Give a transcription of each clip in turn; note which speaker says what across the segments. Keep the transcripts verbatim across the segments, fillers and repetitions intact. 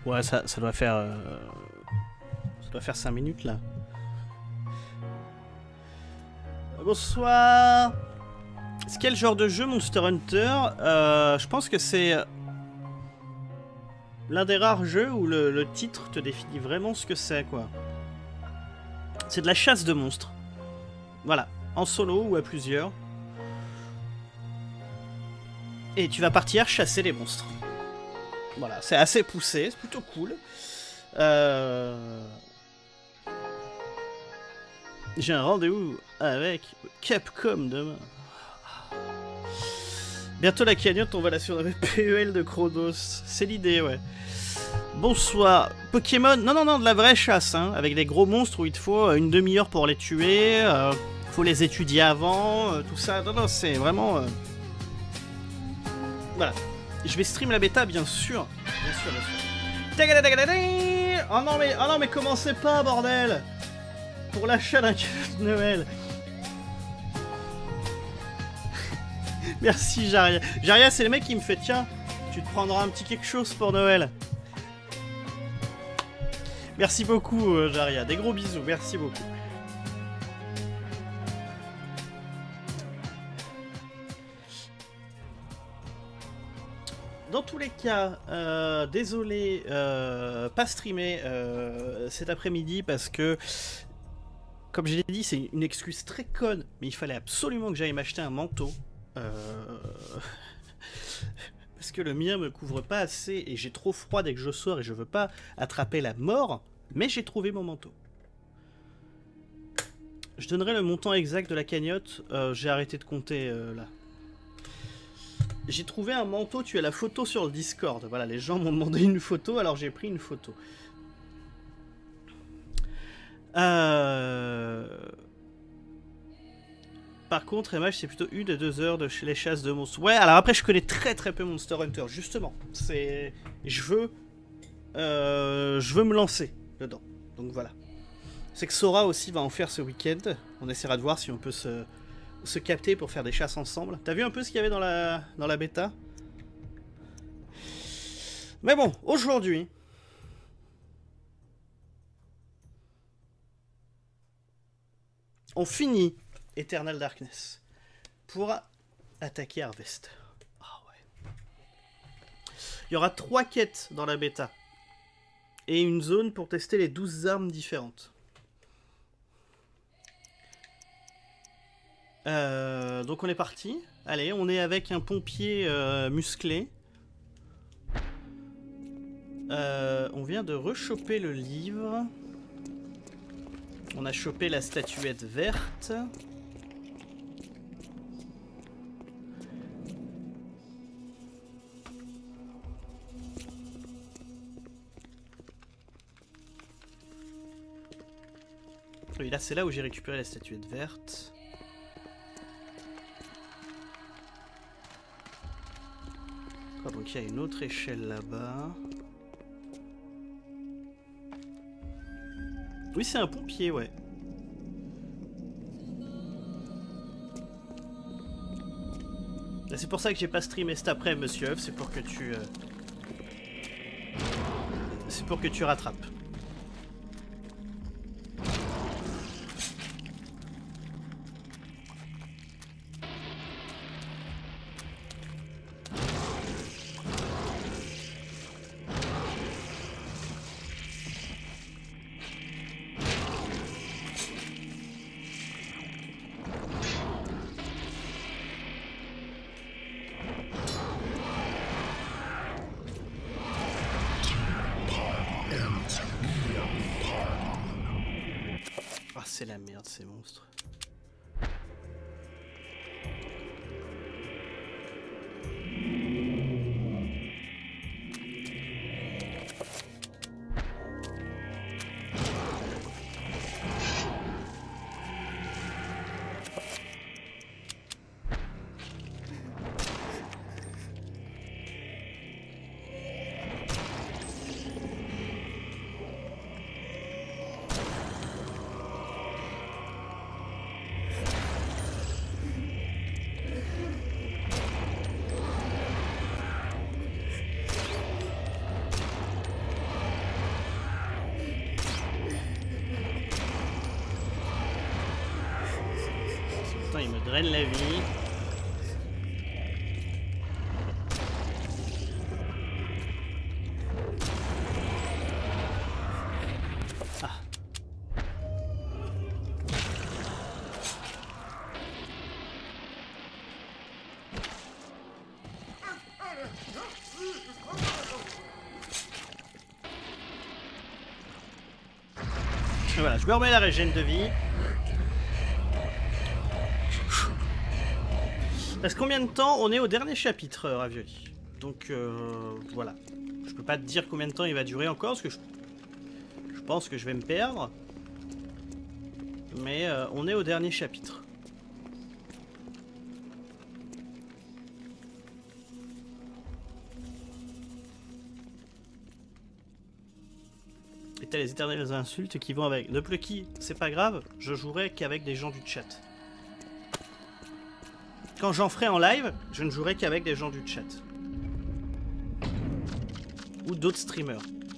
Speaker 1: Ouais, ça, ça doit faire... Euh... Ça doit faire cinq minutes, là. Bonsoir. C'est quel genre de jeu, Monster Hunter? euh, Je pense que c'est l'un des rares jeux où le, le titre te définit vraiment ce que c'est, quoi. C'est de la chasse de monstres. Voilà, en solo ou à plusieurs. Et tu vas partir chasser les monstres. Voilà, c'est assez poussé, c'est plutôt cool. Euh... J'ai un rendez-vous avec Capcom demain. Bientôt la cagnotte, on va la surnommer P E L de Chronos. C'est l'idée, ouais. Bonsoir. Pokémon, non, non, non, de la vraie chasse, hein, avec des gros monstres où il te faut une demi-heure pour les tuer. Euh, faut les étudier avant, euh, tout ça. Non, non, c'est vraiment... Euh... Voilà. Je vais stream la bêta, bien sûr. Bien sûr, bien sûr. Oh non, mais, oh non, mais commencez pas, bordel. Pour l'achat d'un cadeau de Noël. Merci, Jaria. Jaria, c'est le mec qui me fait, tiens, tu te prendras un petit quelque chose pour Noël. Merci beaucoup, euh, Jaria. Des gros bisous, merci beaucoup. Dans tous les cas, euh, désolé, euh, pas streamer euh, cet après-midi parce que, comme je l'ai dit, c'est une excuse très conne, mais il fallait absolument que j'aille m'acheter un manteau. Euh... parce que le mien me couvre pas assez et j'ai trop froid dès que je sors et je veux pas attraper la mort, mais j'ai trouvé mon manteau. Je donnerai le montant exact de la cagnotte, euh, j'ai arrêté de compter euh, là. J'ai trouvé un manteau, tu as la photo sur le Discord. Voilà, les gens m'ont demandé une photo, alors j'ai pris une photo. Euh... Par contre, M H, c'est plutôt une à deux heures de chez les chasses de monstres. Ouais, alors après, je connais très très peu Monster Hunter, justement. C'est... Je veux... Euh... Je veux me lancer dedans. Donc voilà. C'est que Sora aussi va en faire ce week-end. On essaiera de voir si on peut se... se capter pour faire des chasses ensemble. T'as vu un peu ce qu'il y avait dans la, dans la bêta? Mais bon, aujourd'hui... on finit Eternal Darkness pour attaquer Harvest. Ah ouais. Il y aura trois quêtes dans la bêta. Et une zone pour tester les douze armes différentes. Euh, donc on est parti. Allez, on est avec un pompier euh, musclé. Euh, on vient de rechoper le livre. On a chopé la statuette verte. Oui, là c'est là où j'ai récupéré la statuette verte. Donc il y a une autre échelle là-bas. Oui, c'est un pompier, ouais. C'est pour ça que j'ai pas streamé cet après, monsieur Euf, c'est pour que tu... Euh... C'est pour que tu rattrapes. C'est la merde ces monstres. il me draine la vie. Ah. Et voilà, je me remets la régène de vie. Parce que combien de temps on est au dernier chapitre, euh, Ravioli. Donc euh, voilà. Je peux pas te dire combien de temps il va durer encore, parce que je, je pense que je vais me perdre. Mais euh, on est au dernier chapitre. Et t'as les éternelles insultes qui vont avec. Ne plus qui, c'est pas grave, je jouerai qu'avec des gens du chat. Quand j'en ferai en live, je ne jouerai qu'avec des gens du chat. Ou d'autres streamers.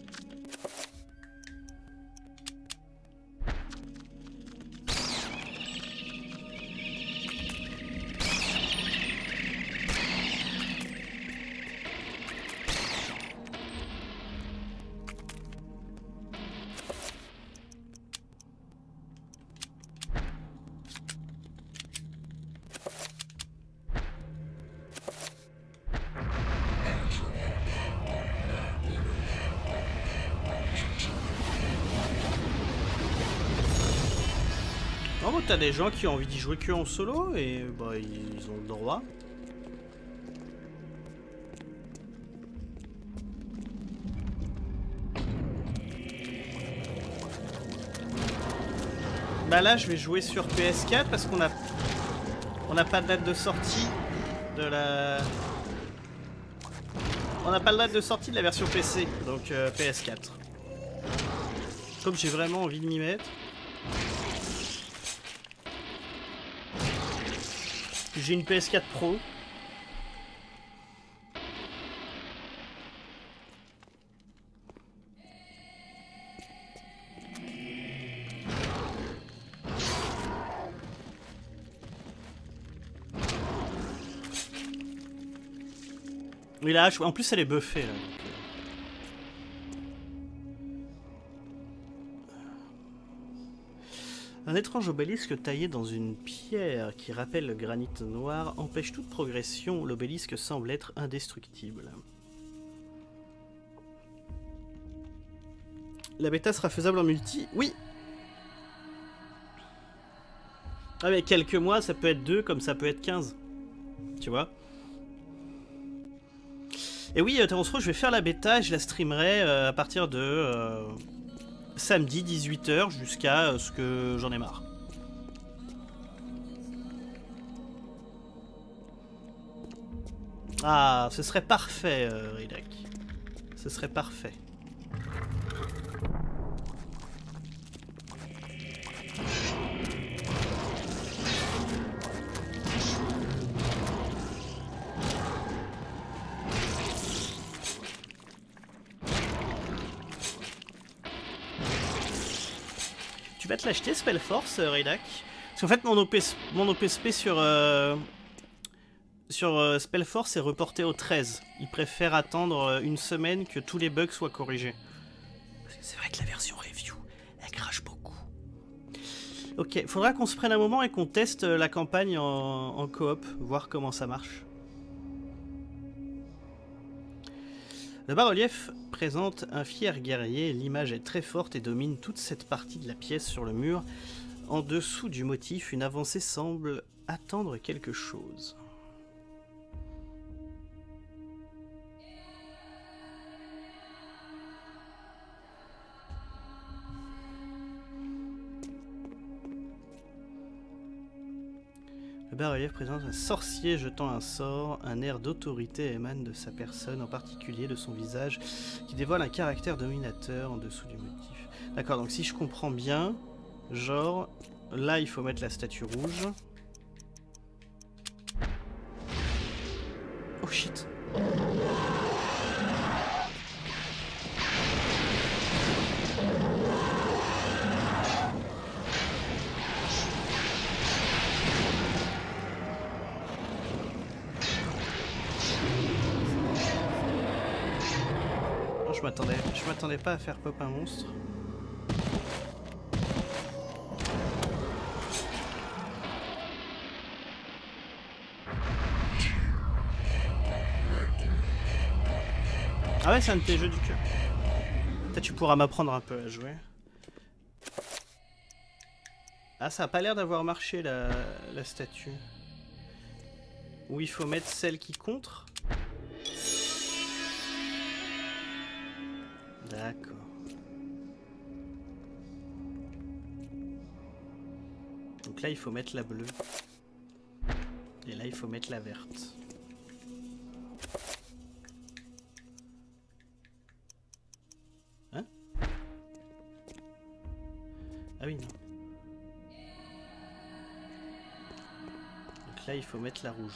Speaker 1: T'as des gens qui ont envie d'y jouer que en solo et bah ils ont le droit. Bah là je vais jouer sur P S quatre parce qu'on a on n'a pas de date de sortie de la on n'a pas de date de sortie de la version P C, donc euh, P S quatre. Comme j'ai vraiment envie de m'y mettre. J'ai une P S quatre Pro. Oui là, en plus elle est buffée là. Donc... Un étrange obélisque taillé dans une pierre qui rappelle le granit noir empêche toute progression. L'obélisque semble être indestructible. La bêta sera faisable en multi? Oui. Avec quelques mois, ça peut être deux comme ça peut être quinze. Tu vois? Et oui, Terrence, je vais faire la bêta et je la streamerai euh, à partir de... Euh... samedi dix-huit heures jusqu'à euh, ce que j'en ai marre. Ah, ce serait parfait, euh, Ridek. Ce serait parfait. Tu vas te l'acheter, Spellforce, euh, Ridek? Parce qu'en fait, mon O P, mon O P S P sur... Euh... Sur euh, Spellforce est reporté au treize. Ils préfèrent attendre euh, une semaine que tous les bugs soient corrigés. C'est vrai que la version review, elle crache beaucoup. Ok, faudra qu'on se prenne un moment et qu'on teste euh, la campagne en, en coop, voir comment ça marche. Le bas-relief présente un fier guerrier, l'image est très forte et domine toute cette partie de la pièce sur le mur. En dessous du motif, une avancée semble attendre quelque chose. Le bas-relief présente un sorcier jetant un sort. Un air d'autorité émane de sa personne, en particulier de son visage, qui dévoile un caractère dominateur en dessous du motif. D'accord, donc si je comprends bien, genre, là il faut mettre la statue rouge. Oh shit. je m'attendais, je m'attendais pas à faire pop un monstre. Ah ouais, c'est un de tes jeux du cœur. Peut-être tu pourras m'apprendre un peu à jouer. Ah, ça a pas l'air d'avoir marché la, la statue. Où il faut mettre celle qui contre. D'accord. Donc là, il faut mettre la bleue. Et là, il faut mettre la verte. Hein? Ah oui, non. Donc là, il faut mettre la rouge.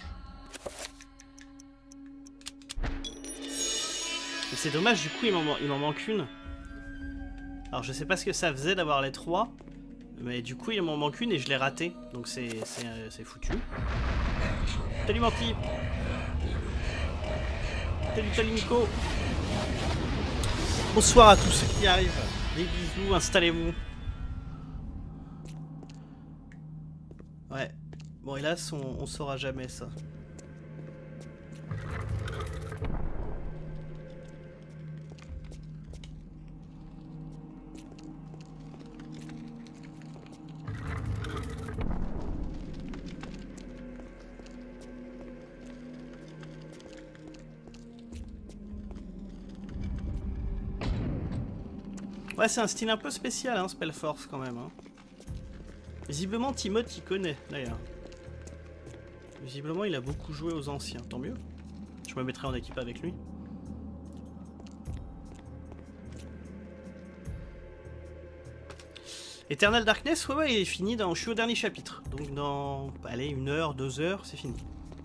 Speaker 1: Et c'est dommage, du coup, il m'en manque une. Alors, je sais pas ce que ça faisait d'avoir les trois. Mais du coup, il m'en manque une et je l'ai ratée. Donc, c'est foutu. Salut, Menti. Salut, salut, Nico. Bonsoir à tous ceux qui arrivent. Des bisous, installez-vous. Ouais. Bon, hélas, on, on saura jamais ça. Ouais, c'est un style un peu spécial, hein, Spellforce, quand même. Hein. Visiblement, Timoth y connaît, d'ailleurs. Visiblement, il a beaucoup joué aux anciens, tant mieux. Je me mettrai en équipe avec lui. Eternal Darkness, ouais, ouais, il est fini. Dans... Je suis au dernier chapitre. Donc dans, allez, une heure, deux heures, c'est fini.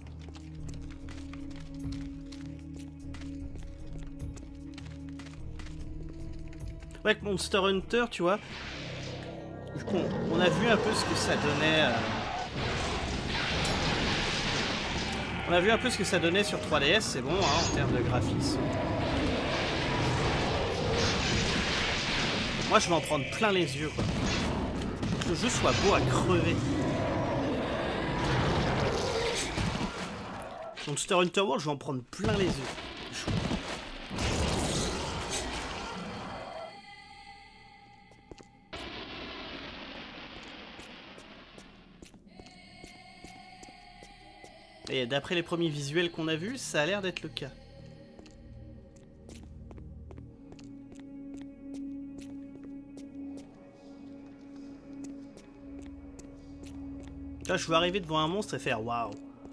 Speaker 1: Ouais, avec Monster Hunter, tu vois. Du coup, on, on a vu un peu ce que ça donnait. Euh... On a vu un peu ce que ça donnait sur trois D S, c'est bon, hein, en termes de graphisme. Moi, je vais en prendre plein les yeux, quoi. Faut que le jeu soit beau à crever. Monster Hunter World, je vais en prendre plein les yeux. Et d'après les premiers visuels qu'on a vus, ça a l'air d'être le cas. Là, je vais arriver devant un monstre et faire waouh.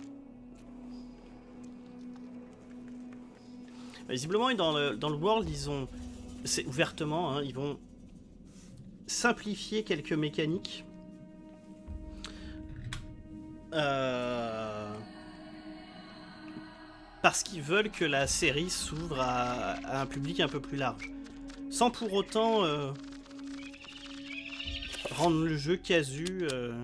Speaker 1: Visiblement, dans le, dans le World, ils ont... C'est ouvertement, hein, ils vont simplifier quelques mécaniques. Euh... Parce qu'ils veulent que la série s'ouvre à, à un public un peu plus large. Sans pour autant euh, rendre le jeu casu. Euh...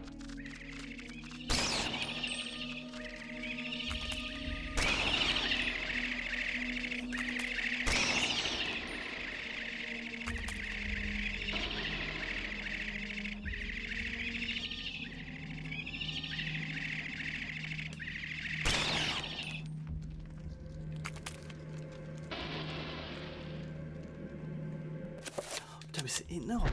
Speaker 1: Putain, mais c'est énorme.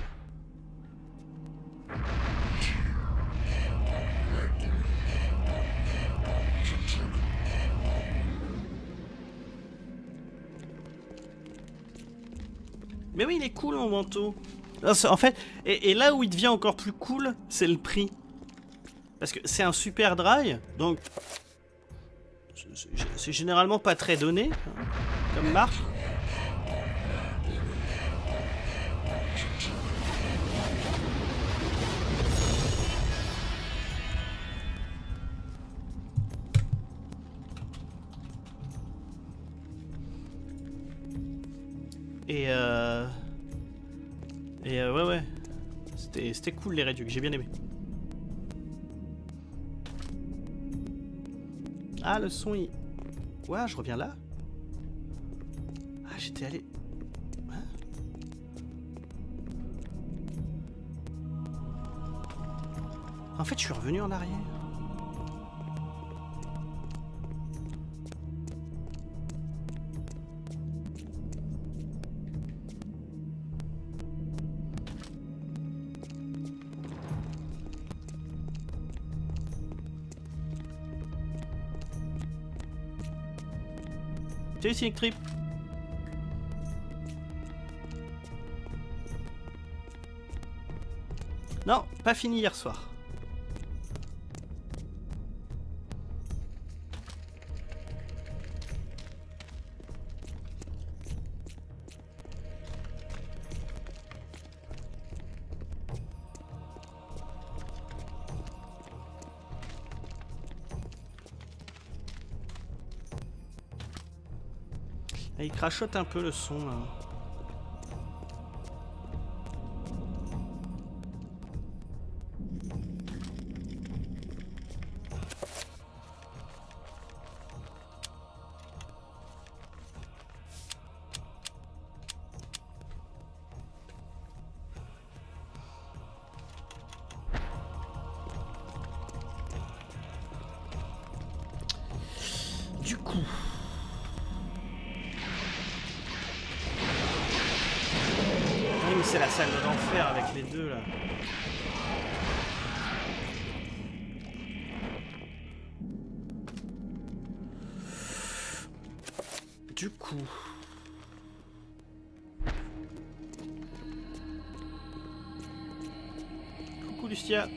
Speaker 1: Mais oui, il est cool mon manteau. En fait, et, et là où il devient encore plus cool, c'est le prix. Parce que c'est un super dry, donc c'est généralement pas très donné, hein, comme marque. Et euh... Et euh, ouais ouais. C'était cool les réducs, j'ai bien aimé. Ah le son il... Ouais, je reviens là. Ah j'étais allé... En fait, je suis revenu en arrière. Salut Cynic Trip. Non, pas fini hier soir. Il crachote un peu le son là. Du coup... Oui, mais c'est la salle de l'enfer avec les deux là. Du coup... Coucou Lucia.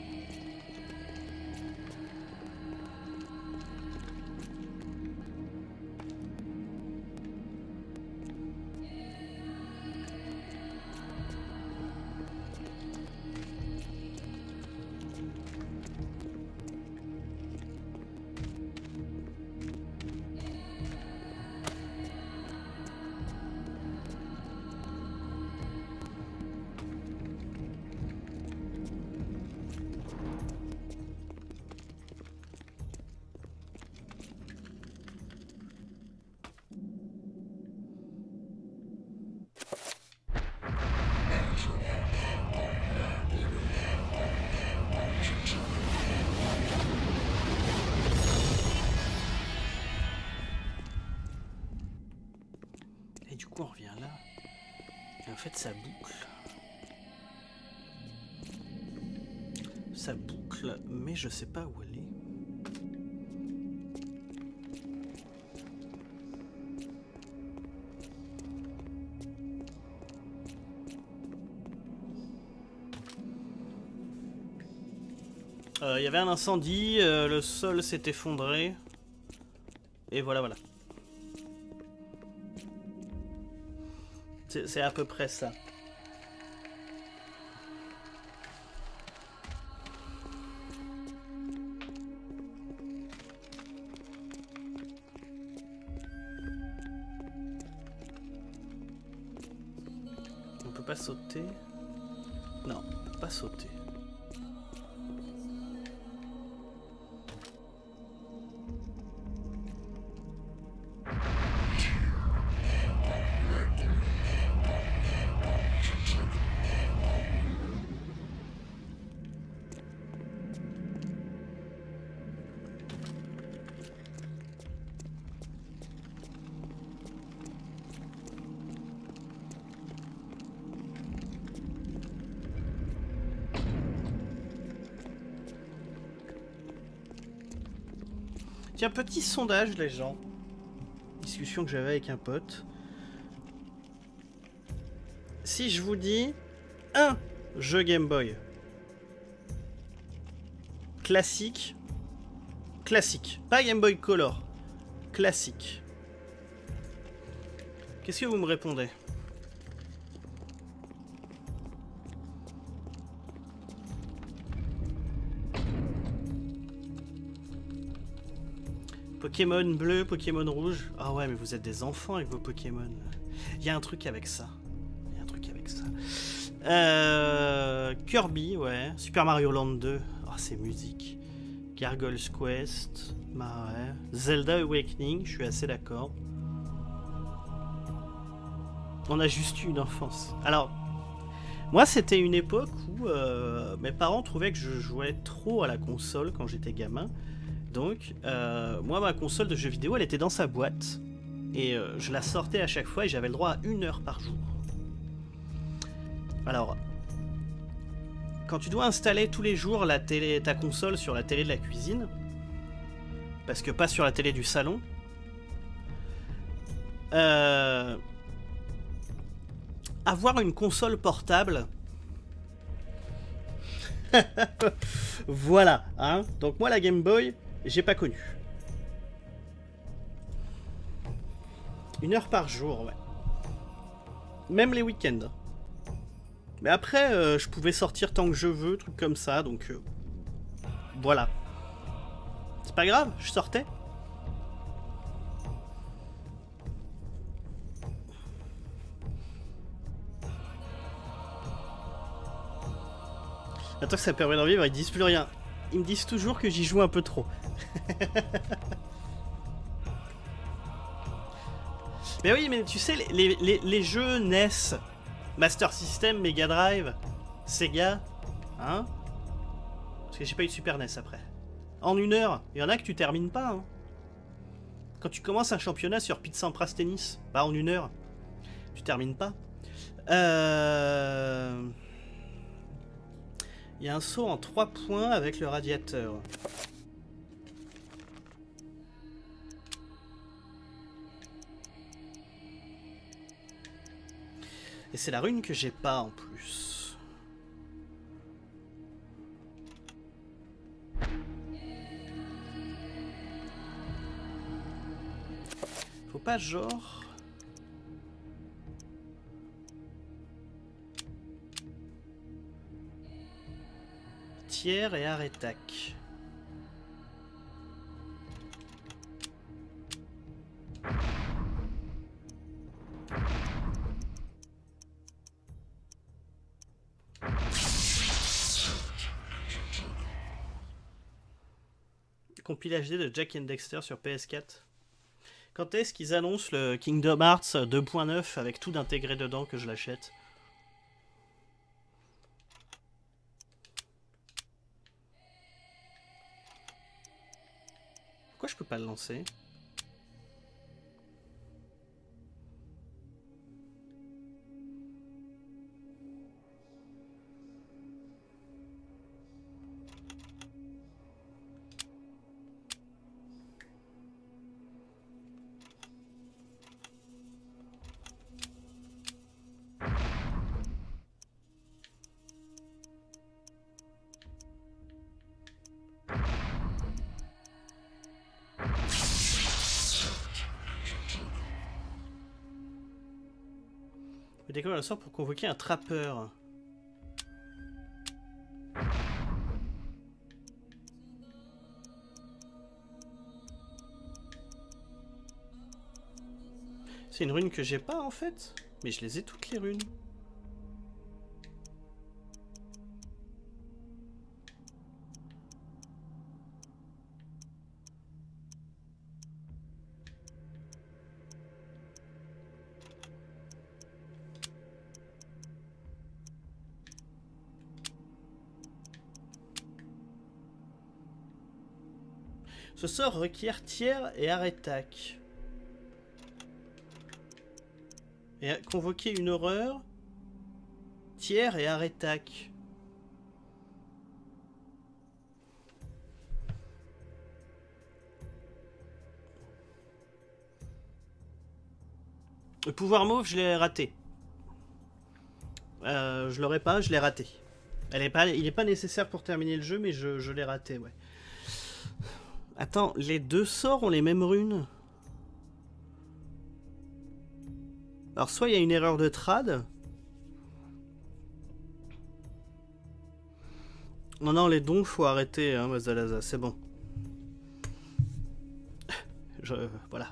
Speaker 1: Du coup on revient là et en fait ça boucle ça boucle mais je sais pas où elle est. Il euh, y avait un incendie, euh, le sol s'est effondré et voilà voilà. C'est à peu près ça. On peut pas sauter. Non, on peut pas sauter. Tiens, petit sondage, les gens. Discussion que j'avais avec un pote. Si je vous dis un jeu Game Boy classique, classique, pas Game Boy Color, classique, qu'est-ce que vous me répondez? Pokémon bleu, Pokémon rouge. Ah ouais, mais vous êtes des enfants avec vos Pokémon. Il y a un truc avec ça. Il y a un truc avec ça. Euh, Kirby, ouais. Super Mario Land deux. Ah, oh, c'est musique. Gargoyle's Quest. Bah ouais. Zelda Awakening, je suis assez d'accord. On a juste eu une enfance. Alors, Moi, c'était une époque où euh, mes parents trouvaient que je jouais trop à la console quand j'étais gamin. Donc, euh, moi, ma console de jeux vidéo, elle était dans sa boîte. Et euh, je la sortais à chaque fois et j'avais le droit à une heure par jour. Alors, quand tu dois installer tous les jours la télé, ta console sur la télé de la cuisine, parce que pas sur la télé du salon, euh, avoir une console portable, voilà, hein. Donc moi la Game Boy, j'ai pas connu. Une heure par jour, ouais. Même les week-ends. Mais après, euh, je pouvais sortir tant que je veux, trucs comme ça, donc euh, voilà. C'est pas grave, je sortais. Maintenant que ça permet d'en vivre, ils disent plus rien. Ils me disent toujours que j'y joue un peu trop. Mais oui, mais tu sais, les, les, les jeux N E S, Master System, Mega Drive, Sega, hein? Parce que j'ai pas eu de Super N E S après. En une heure, il y en a que tu termines pas, hein. Quand tu commences un championnat sur Pete Sampras Tennis, bah en une heure, tu termines pas. Euh... Il y a un saut en trois points avec le radiateur. Et c'est la rune que j'ai pas en plus. Faut pas genre... Tiers et arrêtac. Compile H D de Jack and Dexter sur P S quatre. Quand est-ce qu'ils annoncent le Kingdom Hearts deux point neuf avec tout d'intégré dedans que je l'achète? Pourquoi je peux pas le lancer? Je découvre le sort pour convoquer un trappeur. C'est une rune que j'ai pas en fait, mais je les ai toutes les runes. Ce sort requiert tiers et arrêtac. Et convoquer une horreur. Tiers et arrêtac. Le pouvoir mauve, je l'ai raté. Euh, je l'aurais pas, je l'ai raté. Elle est pas, il n'est pas nécessaire pour terminer le jeu, mais je, je l'ai raté, ouais. Attends, les deux sorts ont les mêmes runes? Alors soit il y a une erreur de trad. Non, non, les dons, faut arrêter, hein, Mazalaza, c'est bon. Je... Voilà.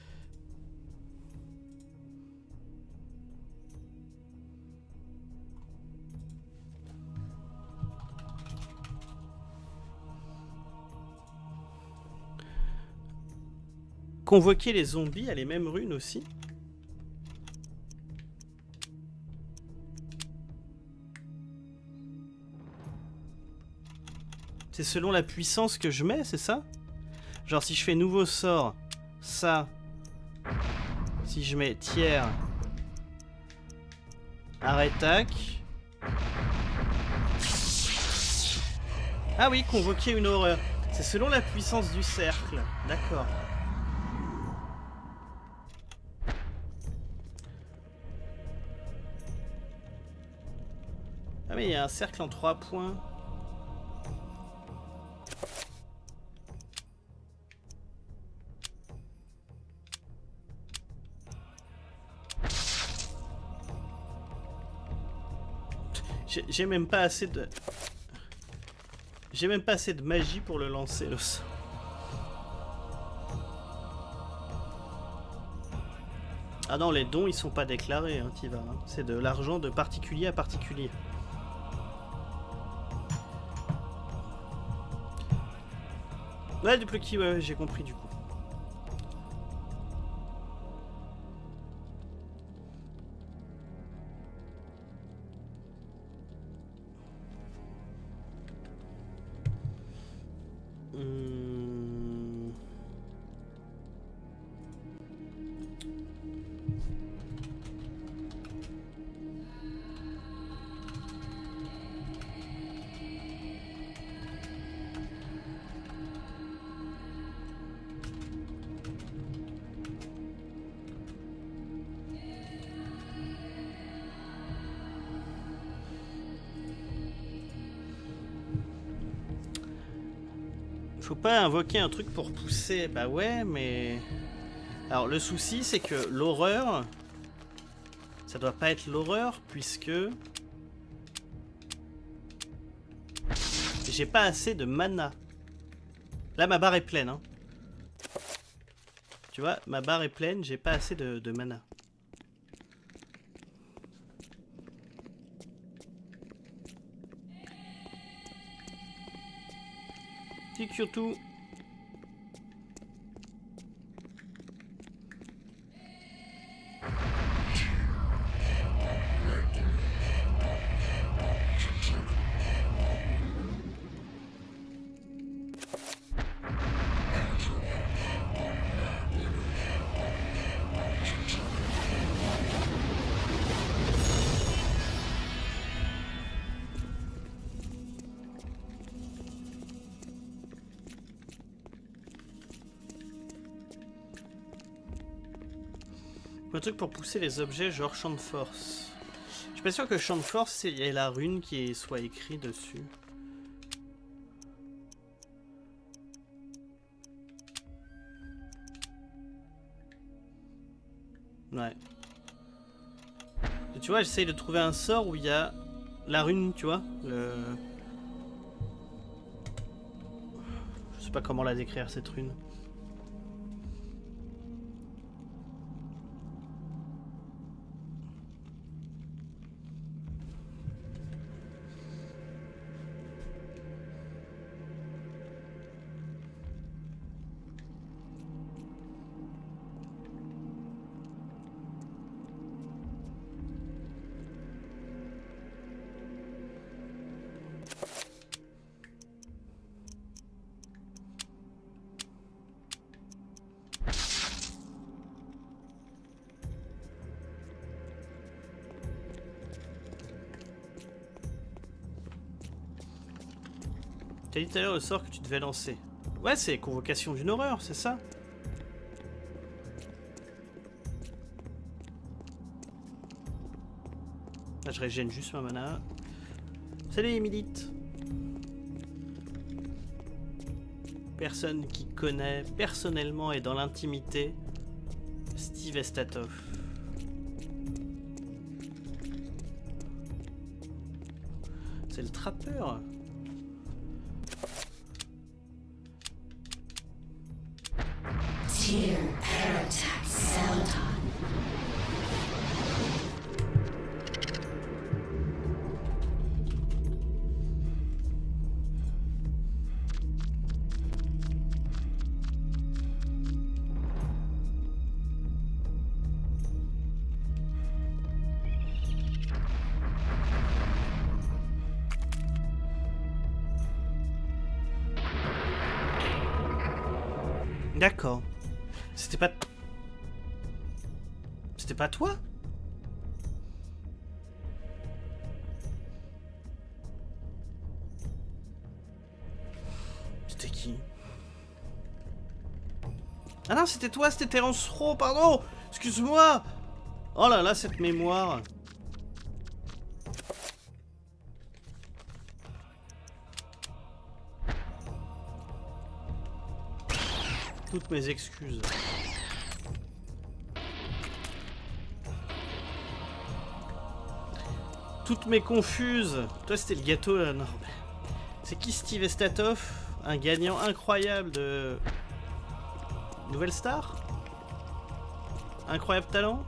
Speaker 1: Convoquer les zombies a les mêmes runes aussi. C'est selon la puissance que je mets, c'est ça? Genre si je fais nouveau sort, ça. Si je mets tiers, arrêtac. Ah oui, convoquer une horreur. C'est selon la puissance du cercle. D'accord. Ah mais il y a un cercle en trois points. J'ai même pas assez de... J'ai même pas assez de magie pour le lancer, le sort. Ah non, les dons, ils sont pas déclarés, hein, Tiva. Hein. C'est de l'argent de particulier à particulier. Ouais, du plucky, ouais, ouais j'ai compris, du coup. Faut pas invoquer un truc pour pousser. Bah ouais, mais... Alors le souci, c'est que l'horreur... Ça doit pas être l'horreur, puisque... J'ai pas assez de mana. Là, ma barre est pleine, hein. Tu vois, ma barre est pleine, j'ai pas assez de, de mana. Surtout. Un truc pour pousser les objets genre champ de force. Je suis pas sûr que champ de force, il y ait la rune qui soit écrit dessus. Ouais. Et tu vois, j'essaye de trouver un sort où il y a la rune, tu vois. Le... Je sais pas comment la décrire cette rune. T'as dit tout à l'heure le sort que tu devais lancer. Ouais, c'est convocation d'une horreur, c'est ça? Là, je régène juste ma mana. Salut Emilite. Personne qui connaît personnellement et dans l'intimité Steve Estatov. C'est le trappeur.
Speaker 2: Dear Paratax Celadon.
Speaker 1: D'accord. C'était pas... C'était pas toi? C'était qui? Ah non, c'était toi, c'était Terence Rowe, pardon. Excuse-moi. Oh là là, cette mémoire. Toutes mes excuses. Toutes mes confuses. Toi, c'était le gâteau, là. Non. C'est qui Steve Estatoff? Un gagnant incroyable de... Nouvelle star? Incroyable talent?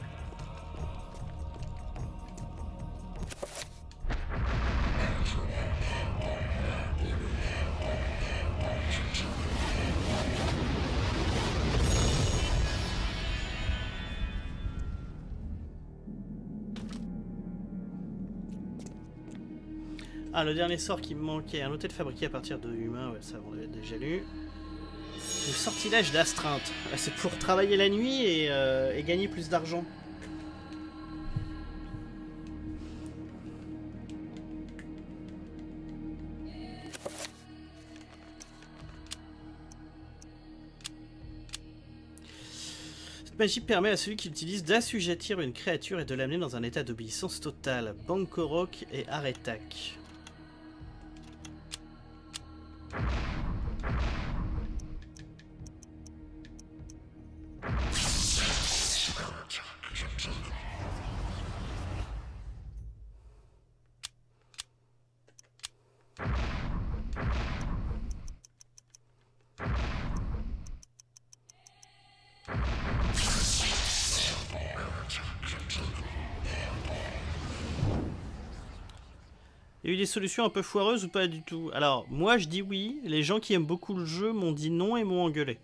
Speaker 1: Ah, le dernier sort qui me manquait, un hôtel fabriqué à partir de humains, ouais, ça on l'avait déjà lu. Le sortilège d'astreinte, c'est pour travailler la nuit et, euh, et gagner plus d'argent. Cette magie permet à celui qui l'utilise d'assujettir une créature et de l'amener dans un état d'obéissance totale. Bankorok et Aretak. Il y a eu des solutions un peu foireuses ou pas du tout? Alors, moi je dis oui, les gens qui aiment beaucoup le jeu m'ont dit non et m'ont engueulé.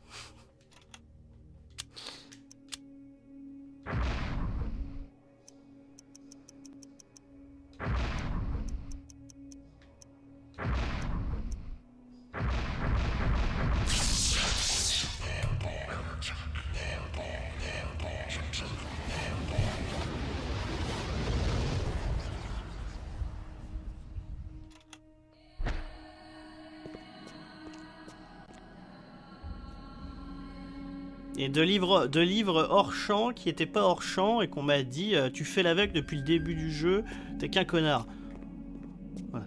Speaker 1: Et de livres, de livres hors champ qui étaient pas hors champ et qu'on m'a dit euh, tu fais l'avec depuis le début du jeu, t'es qu'un connard. Voilà.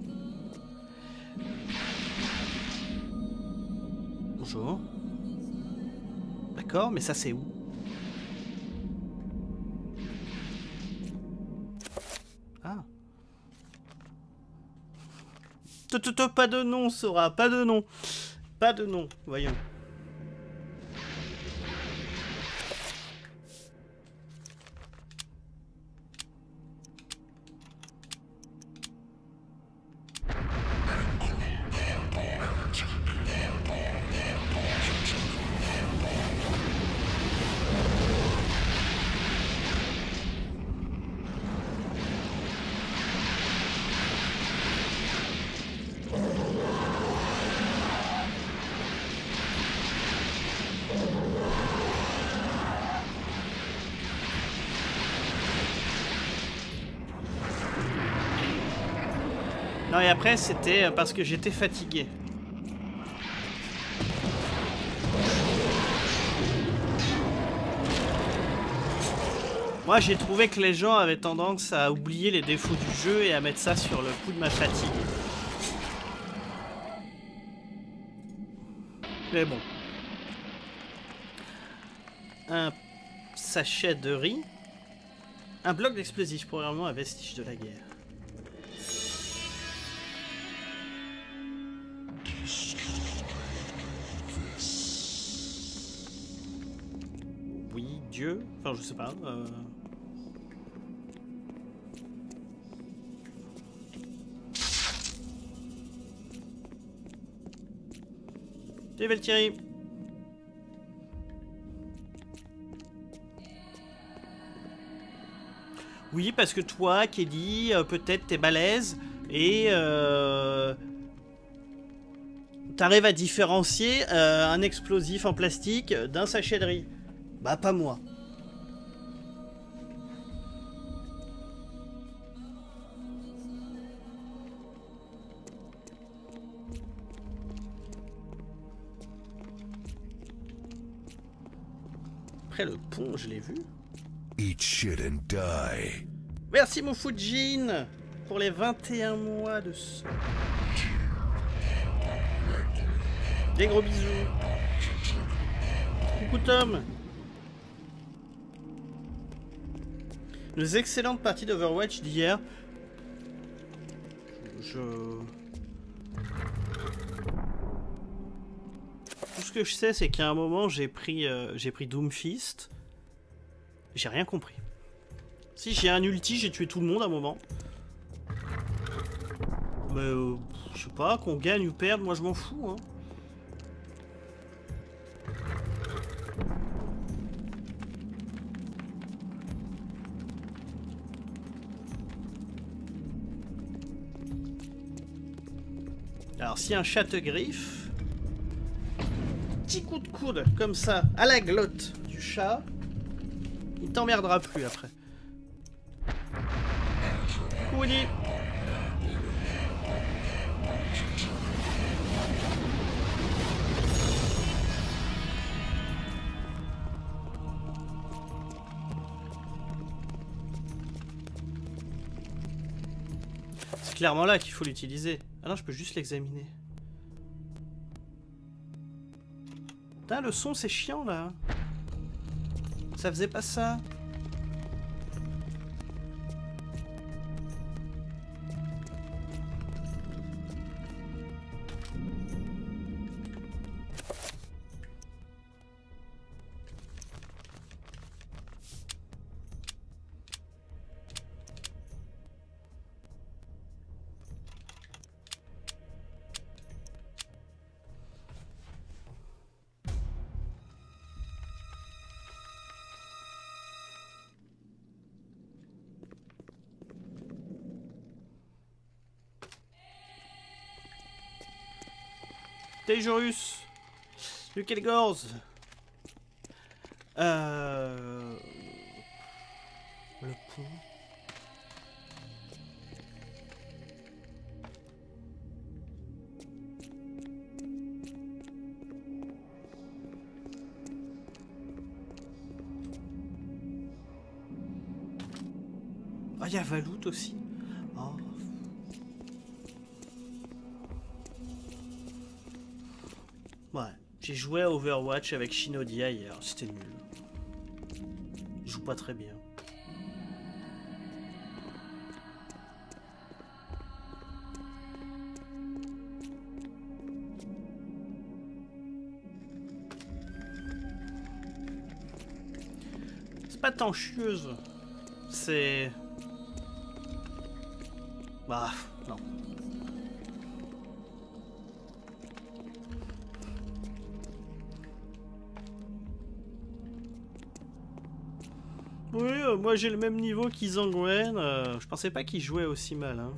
Speaker 1: Bonjour. D'accord, mais ça c'est où? Ah. Pas de nom, Sora, pas de nom. Pas de nom, voyons. Non, et après, c'était parce que j'étais fatigué. Moi, j'ai trouvé que les gens avaient tendance à oublier les défauts du jeu et à mettre ça sur le coup de ma fatigue. Mais bon. Un sachet de riz. Un bloc d'explosifs, probablement un vestige de la guerre. Oui, Dieu. Enfin, je sais pas. Euh... Salut Valkyrie. Oui, parce que toi, Kelly, euh, peut-être t'es balèze et euh, T'arrives à différencier euh, un explosif en plastique d'un sachet de riz. Bah pas moi. Après le pont, je l'ai vu.
Speaker 3: Eat shit and die.
Speaker 1: Merci mon Fujin pour les vingt et un mois de... Des gros bisous. Coucou Tom. Les excellentes parties d'Overwatch d'hier. Je... Tout ce que je sais, c'est qu'à un moment, j'ai pris, euh, j'ai pris Doomfist. J'ai rien compris. Si, j'ai un ulti, j'ai tué tout le monde à un moment. Mais, euh, je sais pas, qu'on gagne ou perde, moi je m'en fous, hein. Alors, si un chat te griffe, petit coup de coude, comme ça, à la glotte du chat, il t'emmerdera plus après. Coucou Willy. C'est clairement là qu'il faut l'utiliser. Ah non, je peux juste l'examiner. Putain, le son c'est chiant là. Ça faisait pas ça. Tejorus, Luke Gorz. Euh... Le pont. Ah, il y a Valout aussi. Oh. Ouais, j'ai joué à Overwatch avec Shinodia hier, c'était nul. Je joue pas très bien. C'est pas tant chieuse, c'est... Bah, non. Oui, euh, moi j'ai le même niveau qu'Izangwen. Euh, je pensais pas qu'il jouait aussi mal. Hein.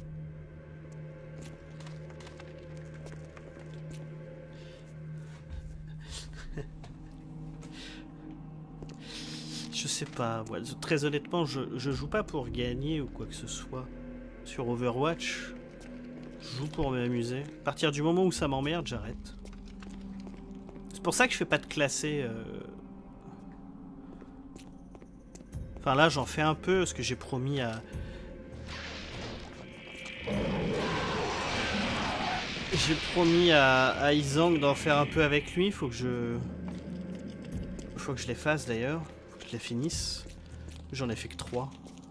Speaker 1: Je sais pas. Ouais, très honnêtement, je, je joue pas pour gagner ou quoi que ce soit. Sur Overwatch, je joue pour m'amuser. À partir du moment où ça m'emmerde, j'arrête. C'est pour ça que je fais pas de classé. Euh... Enfin là j'en fais un peu parce que j'ai promis à... J'ai promis à, à Izang d'en faire un peu avec lui, faut que je... Faut que je les fasse d'ailleurs, faut que je les finisse. J'en ai fait que trois.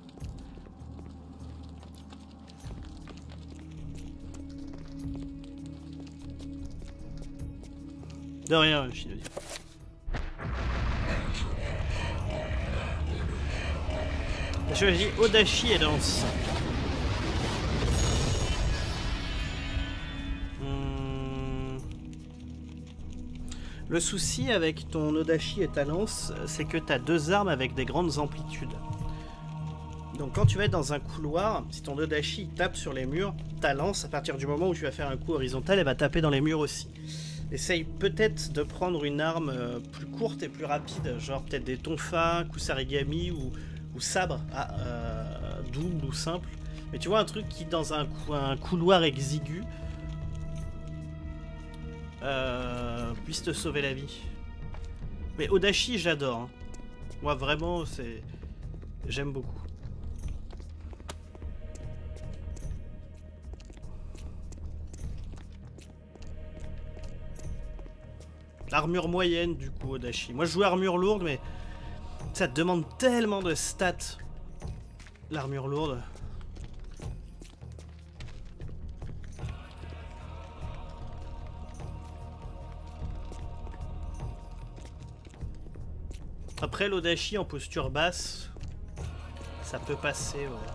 Speaker 1: De rien, je veux dire. J'ai choisi Odachi et Lance. Hmm. Le souci avec ton Odachi et ta lance, c'est que tu as deux armes avec des grandes amplitudes. Donc quand tu vas être dans un couloir, si ton Odachi tape sur les murs, ta lance, à partir du moment où tu vas faire un coup horizontal, elle va taper dans les murs aussi. Essaye peut-être de prendre une arme euh, plus courte et plus rapide, genre peut-être des tonfa, kusarigami ou, ou sabre, ah, euh, double ou simple. Mais tu vois, un truc qui, dans un, cou un couloir exigu, euh, puisse te sauver la vie. Mais Odachi, j'adore. Hein. Moi, vraiment, c'est... J'aime beaucoup. Armure moyenne, du coup, Odachi. Moi, je joue armure lourde, mais ça te demande tellement de stats, l'armure lourde. Après, l'Odachi en posture basse, ça peut passer, ouais.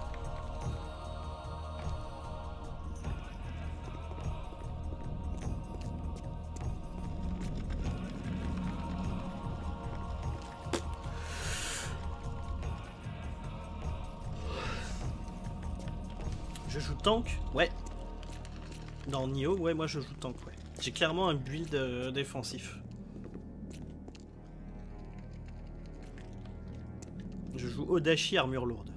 Speaker 1: Je joue tank, ouais. Dans Nioh, ouais, moi je joue tank, ouais. J'ai clairement un build euh, défensif. Je joue Odachi armure lourde.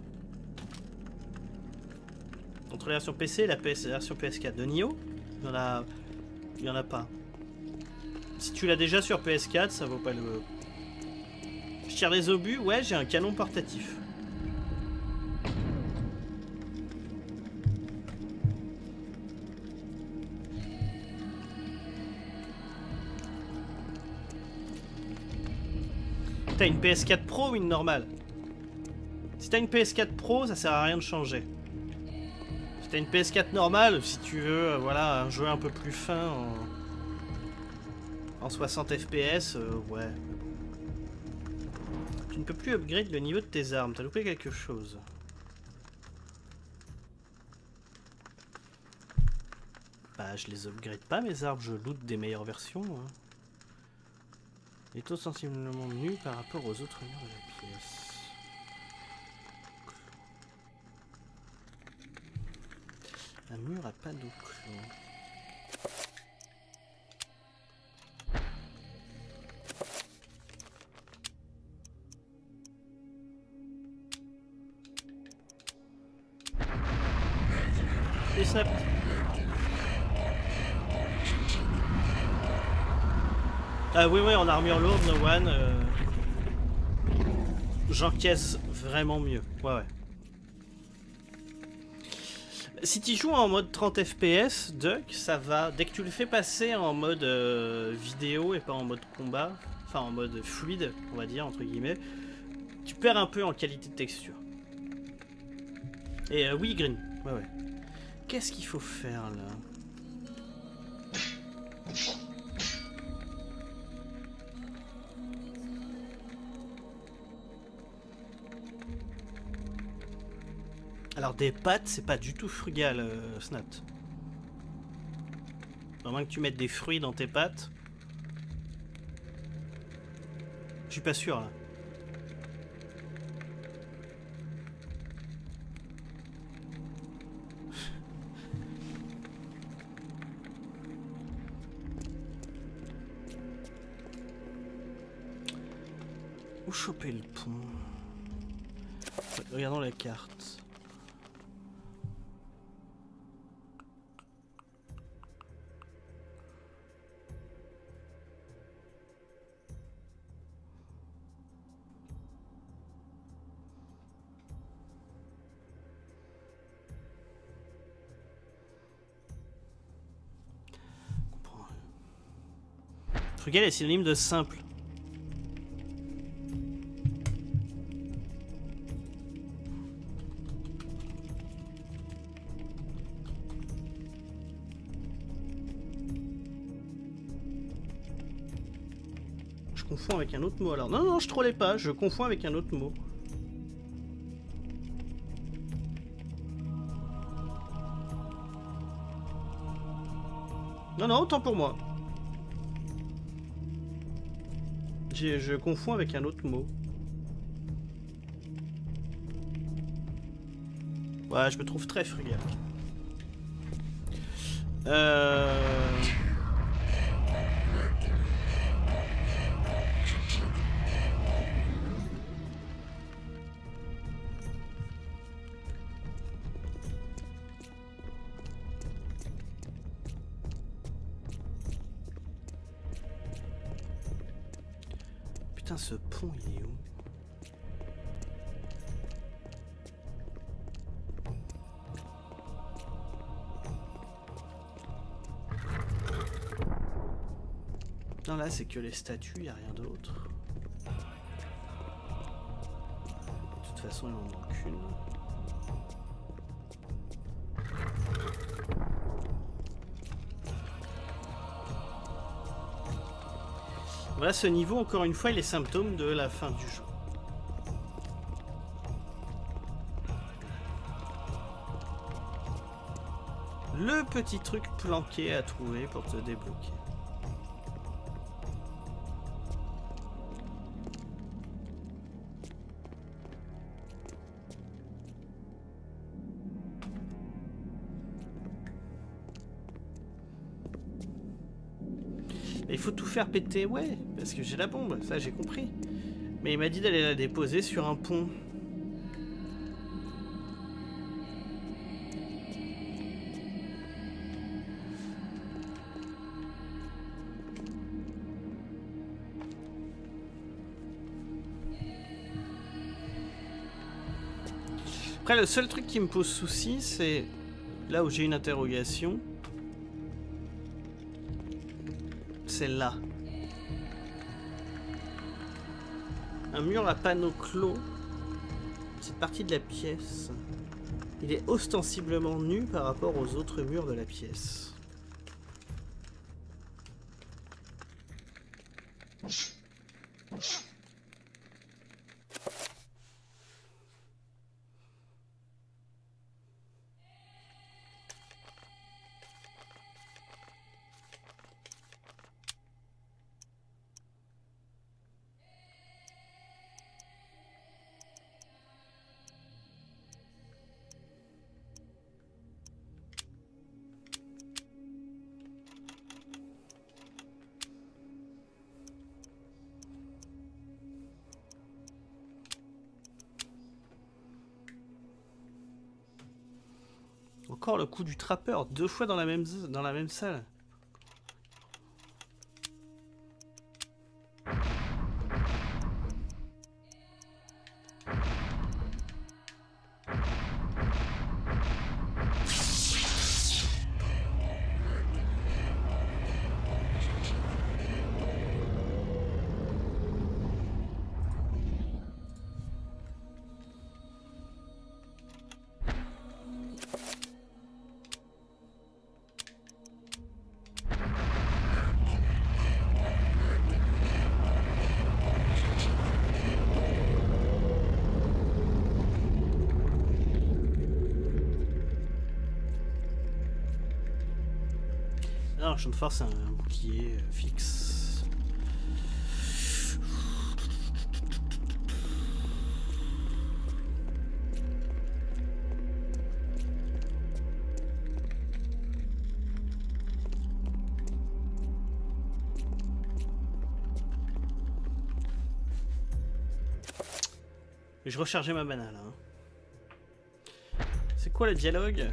Speaker 1: Entre la version P C et la, P S, la version P S quatre de Nioh, il y en a, il y en a pas. Si tu l'as déjà sur P S quatre, ça vaut pas le. Je tire des obus, ouais, j'ai un canon portatif. T'as une P S quatre Pro ou une normale? Si t'as une P S quatre Pro, ça sert à rien de changer. Si t'as une P S quatre normale, si tu veux, euh, voilà, un jeu un peu plus fin en, en soixante F P S, euh, ouais. Tu ne peux plus upgrade le niveau de tes armes, t'as loupé quelque chose. Bah, je les upgrade pas mes armes, je loot des meilleures versions. Hein. Il est tout sensiblement nu par rapport aux autres murs de la pièce. Un mur à pas d'eau clos. Et ça... Ah oui, oui, en armure lourde, No One, euh... j'encaisse vraiment mieux. Ouais, ouais. Si tu joues en mode trente F P S, Duck, ça va. Dès que tu le fais passer en mode euh, vidéo et pas en mode combat, enfin en mode fluide, on va dire, entre guillemets, tu perds un peu en qualité de texture. Et euh, oui, Green, ouais, ouais. Qu'est-ce qu'il faut faire là? Alors des pâtes, c'est pas du tout frugal, euh, Snap. À moins que tu mettes des fruits dans tes pâtes. Je suis pas sûr là. Où choper le pont? Regardons la carte. Frugal est synonyme de simple. Je confonds avec un autre mot alors. Non, non, je trollais pas, je confonds avec un autre mot. Non, non, autant pour moi. Je confonds avec un autre mot. Ouais, je me trouve très frugal. Euh... Putain, ce pont, il est où? Non, là, c'est que les statues, il n'y a rien d'autre. De toute façon, il n'en manque qu'une. Voilà, ce niveau, encore une fois, il est symptôme de la fin du jeu. Le petit truc planqué à trouver pour te débloquer. Il faut tout faire péter, ouais, parce que j'ai la bombe, ça j'ai compris. Mais il m'a dit d'aller la déposer sur un pont. Après, le seul truc qui me pose souci, c'est là où j'ai une interrogation. C'est là. Un mur à panneaux clos. Cette partie de la pièce. Il est ostensiblement nu par rapport aux autres murs de la pièce. Encore le coup du trappeur, deux fois dans la même, dans la même salle. Non, champ de force, c'est un bouclier euh, fixe. Je rechargeais ma banane. Hein. C'est quoi le dialogue?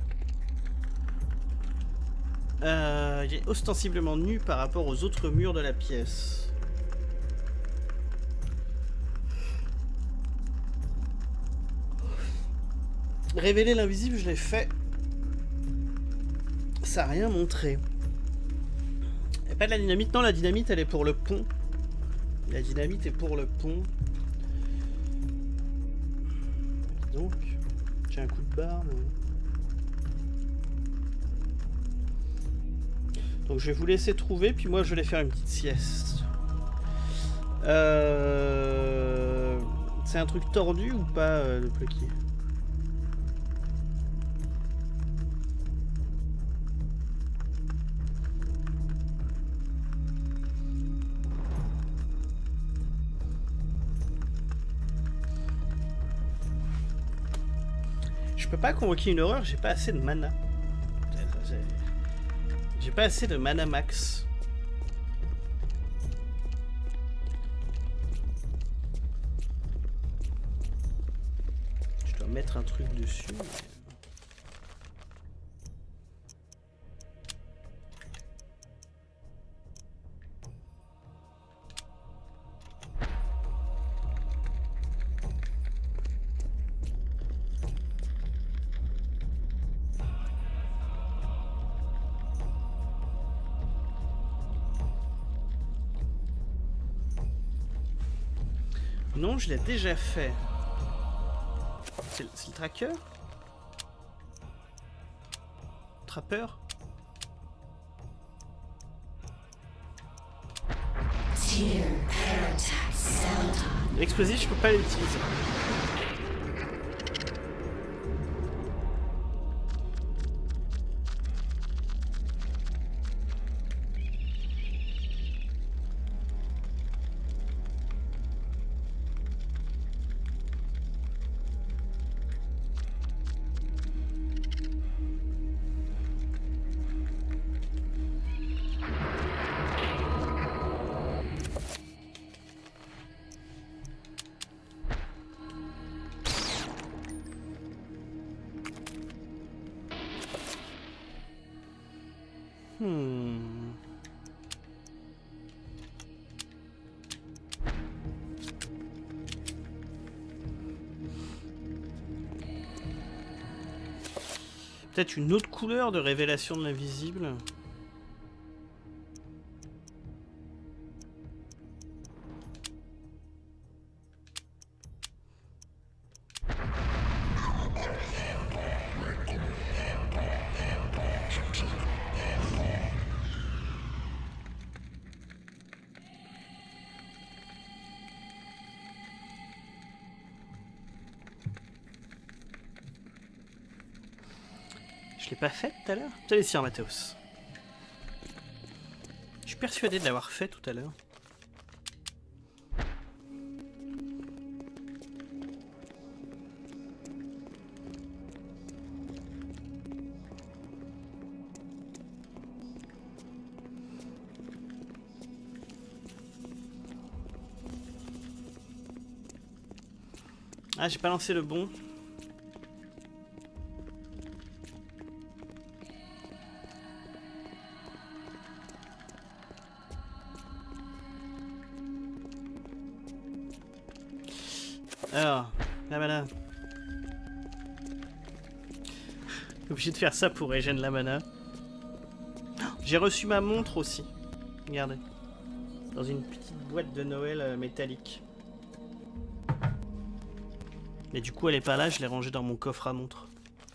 Speaker 1: Euh, il est ostensiblement nu par rapport aux autres murs de la pièce. Révéler l'invisible, je l'ai fait. Ça n'a rien montré. Il n'y a pas de la dynamite. Non, la dynamite, elle est pour le pont. La dynamite est pour le pont. Donc, j'ai un coup de barre. Mais... Donc je vais vous laisser trouver, puis moi je vais aller faire une petite sieste. Euh... C'est un truc tordu ou pas, euh, le pluquier? Je je peux pas convoquer une horreur, j'ai pas assez de mana. J'ai pas assez de mana max. Je dois mettre un truc dessus. Mais... Non, je l'ai déjà fait. C'est le, le tracker? Trapper? L'explosif, je peux pas l'utiliser. Hmm. Peut-être une autre couleur de révélation de l'invisible. Je l'ai pas faite tout à l'heure? Salut Sir Mathéos. Je suis persuadé de l'avoir fait tout à l'heure. Ah, j'ai pas lancé le bon. Alors, la mana. Obligé de faire ça pour régénérer la mana. J'ai reçu ma montre aussi. Regardez. Dans une petite boîte de Noël euh, métallique. Mais du coup, elle est pas là, je l'ai rangée dans mon coffre à montre.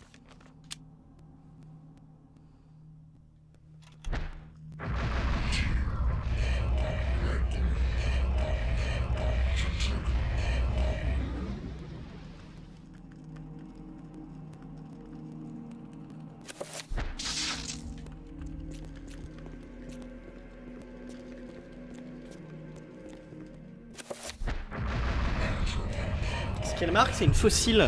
Speaker 1: Quelle marque? C'est une fossile.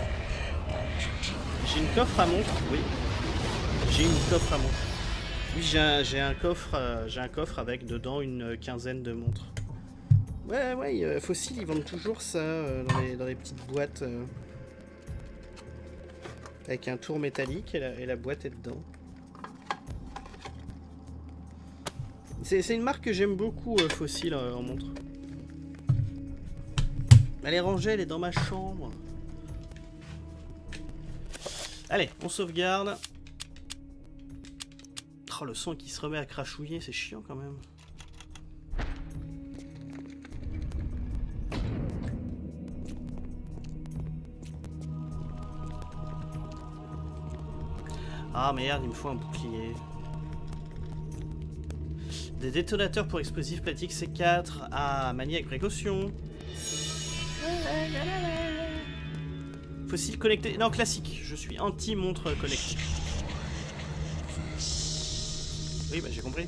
Speaker 1: J'ai une coffre à montre, oui. J'ai une coffre à montre. Oui, j'ai un, j'ai un coffre, euh, j'ai un coffre avec dedans une quinzaine de montres. Ouais, ouais, euh, fossile, ils vendent toujours ça euh, dans, les, dans les petites boîtes euh, avec un tour métallique et la, et la boîte est dedans. C'est une marque que j'aime beaucoup, euh, fossile euh, en montre. Elle est rangée, elle est dans ma chambre. Allez, on sauvegarde. Oh, le son qui se remet à crachouiller, c'est chiant quand même. Ah merde, il me faut un bouclier. Des détonateurs pour explosifs plastiques C quatre. Ah, manier avec précaution. Fossile connecté. Non, classique. Je suis anti-montre connectée. Oui, bah j'ai compris.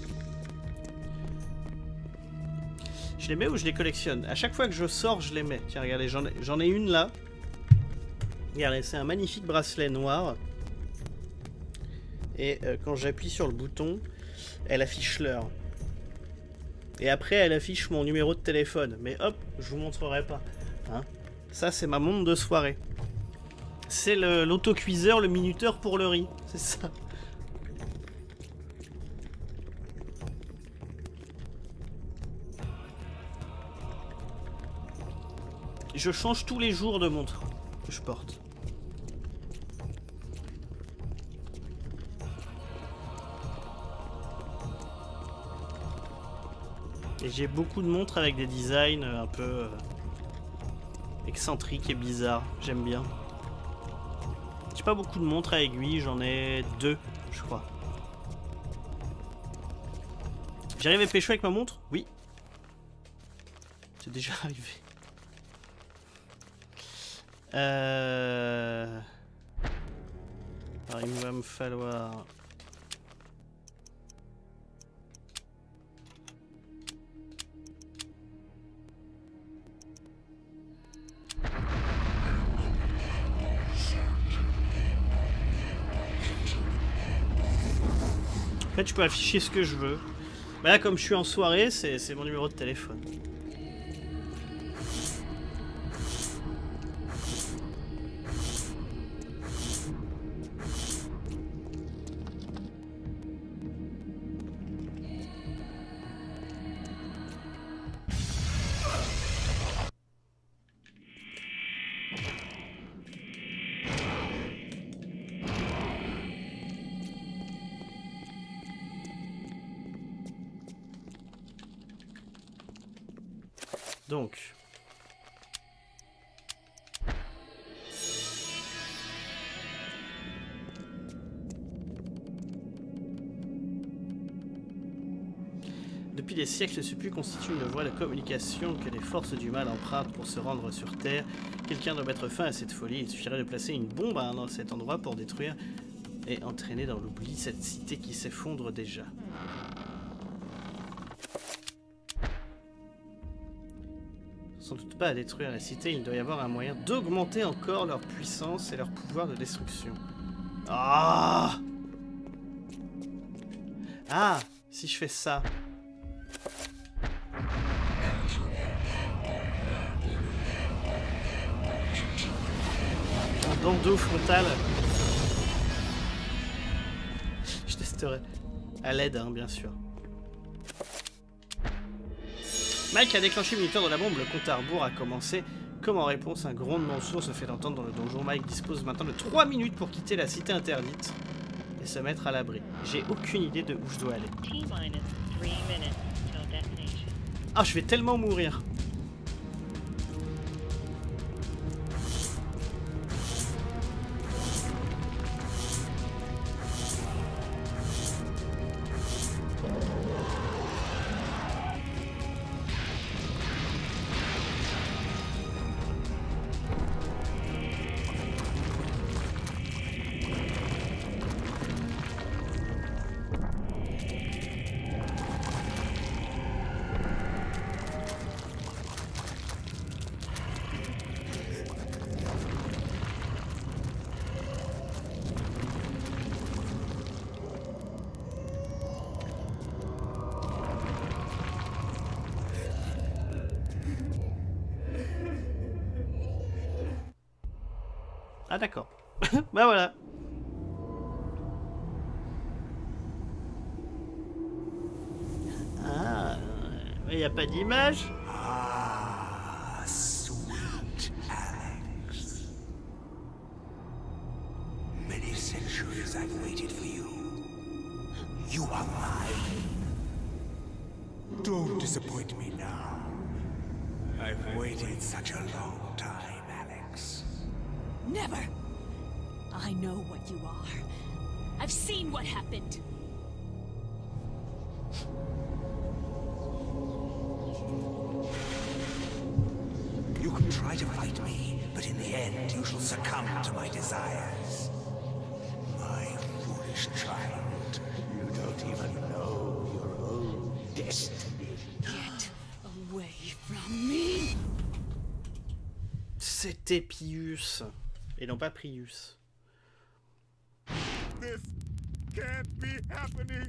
Speaker 1: Je les mets ou je les collectionne? À chaque fois que je sors, je les mets. Tiens, regardez, j'en ai, j'en ai une là. Regardez, c'est un magnifique bracelet noir. Et euh, quand j'appuie sur le bouton, elle affiche l'heure. Et après, elle affiche mon numéro de téléphone. Mais hop, je vous montrerai pas. Hein, ça, c'est ma montre de soirée. C'est l'autocuiseur, le, le minuteur pour le riz. C'est ça. Je change tous les jours de montre que je porte. Et j'ai beaucoup de montres avec des designs un peu euh, excentriques et bizarres. J'aime bien. J'ai pas beaucoup de montres à aiguilles, j'en ai deux, je crois. J'arrive à pécho avec ma montre? Oui. C'est déjà arrivé. Euh... Alors il va me falloir... En fait, je peux afficher ce que je veux. Mais là, comme je suis en soirée, c'est mon numéro de téléphone. Donc... Depuis des siècles, ce puits constitue une voie de communication que les forces du mal empruntent pour se rendre sur Terre. Quelqu'un doit mettre fin à cette folie. Il suffirait de placer une bombe à cet endroit pour détruire et entraîner dans l'oubli cette cité qui s'effondre déjà. Sans doute pas à détruire la cité, il doit y avoir un moyen d'augmenter encore leur puissance et leur pouvoir de destruction. Ah! Ah! Si je fais ça... Un bandeau frontal. Je testerai. À l'aide, hein, bien sûr. Mike a déclenché le minuteur de la bombe, le compte à rebours a commencé. Comme en réponse, un grondement sourd se fait entendre dans le donjon. Mike dispose maintenant de trois minutes pour quitter la cité interdite et se mettre à l'abri. J'ai aucune idée de où je dois aller. Ah, je vais tellement mourir. Ah d'accord. Bah voilà. Ah, il n'y a pas d'image.
Speaker 3: Ah, sweet Alex. Many centuries I've waited for you. You are mine. Don't disappoint me now. I've waited such a long time, Alex.
Speaker 4: Never! I know what you are. I've seen what happened.
Speaker 3: You can try to fight me, but in the end you shall succumb to my desires. My foolish child, you don't even know your own destiny.
Speaker 4: Get away from me!
Speaker 1: C'était Pius. et non pas Prius.
Speaker 3: This can't be happening.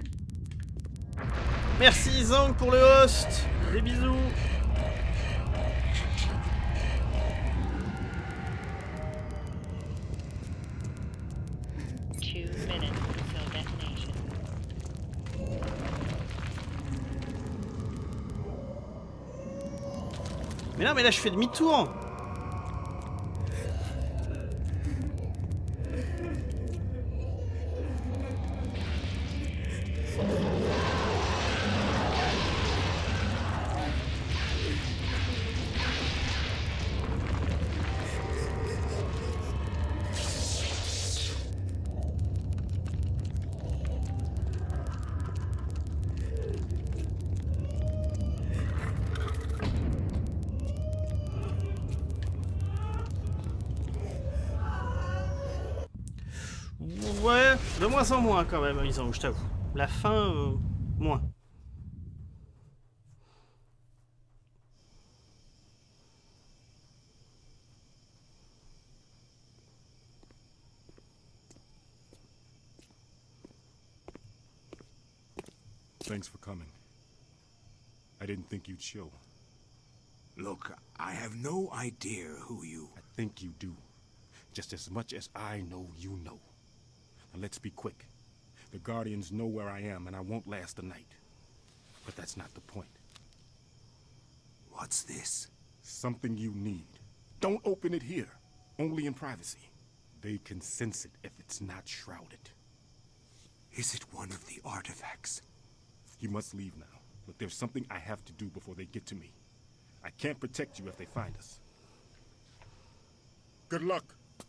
Speaker 1: Merci Zang pour le host. Des bisous.
Speaker 5: Two minutes until detonation.
Speaker 1: Mais non, mais là je fais demi-tour. Ouais, de moins en moins quand même, Isang, je t'avoue. La fin, euh, moins.
Speaker 6: Thanks for coming. I didn't think you'd show.
Speaker 3: Look, I have no idea who you...
Speaker 6: I think you do. Just as much as I know you know. Now let's be quick. The Guardians know where I am, and I won't last the night. But that's not the point.
Speaker 3: What's this?
Speaker 6: Something you need. Don't open it here. Only in privacy. They can sense it if it's not shrouded.
Speaker 3: Is it one of the artifacts?
Speaker 6: You must leave now. But there's something I have to do before they get to me. I can't protect you if they find us. Good luck.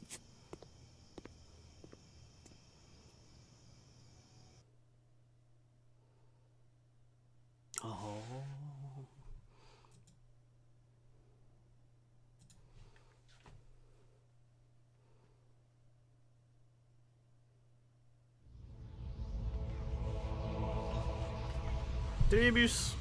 Speaker 1: Oh. Télébus.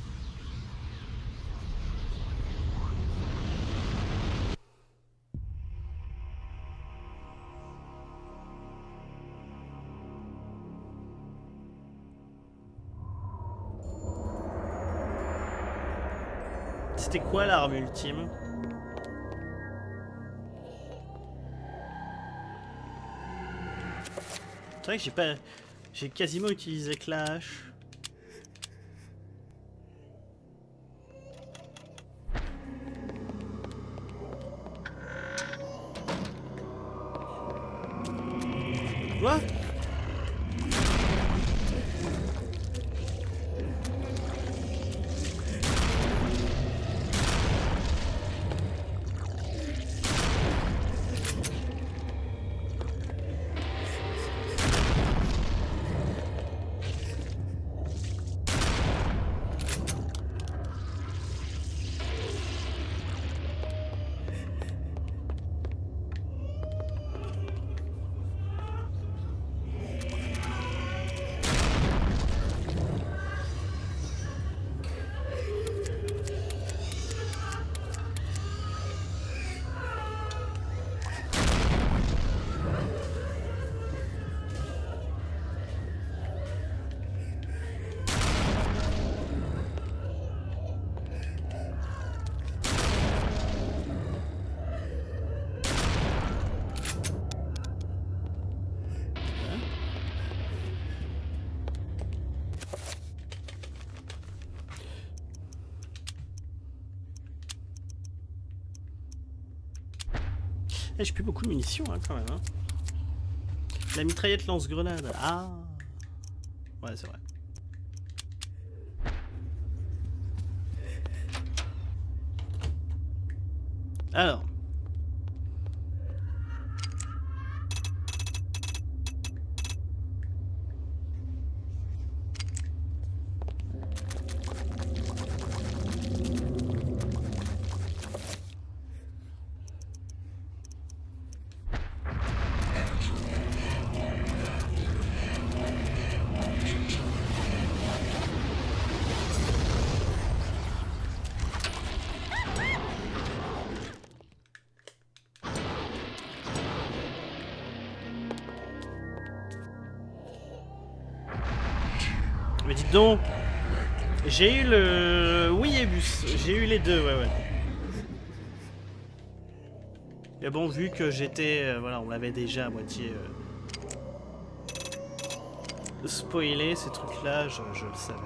Speaker 1: C'était quoi l'arme ultime? C'est vrai que j'ai pas... J'ai quasiment utilisé que la hache. Quoi? Eh, j'ai plus beaucoup de munitions hein, quand même. Hein. La mitraillette lance-grenade. Ah. Ouais, c'est vrai. Alors. donc j'ai eu le Ouillébus, j'ai eu les deux, ouais ouais. Mais bon, vu que j'étais, euh, voilà, on l'avait déjà à moitié euh, spoilé ces trucs-là, je, je le savais.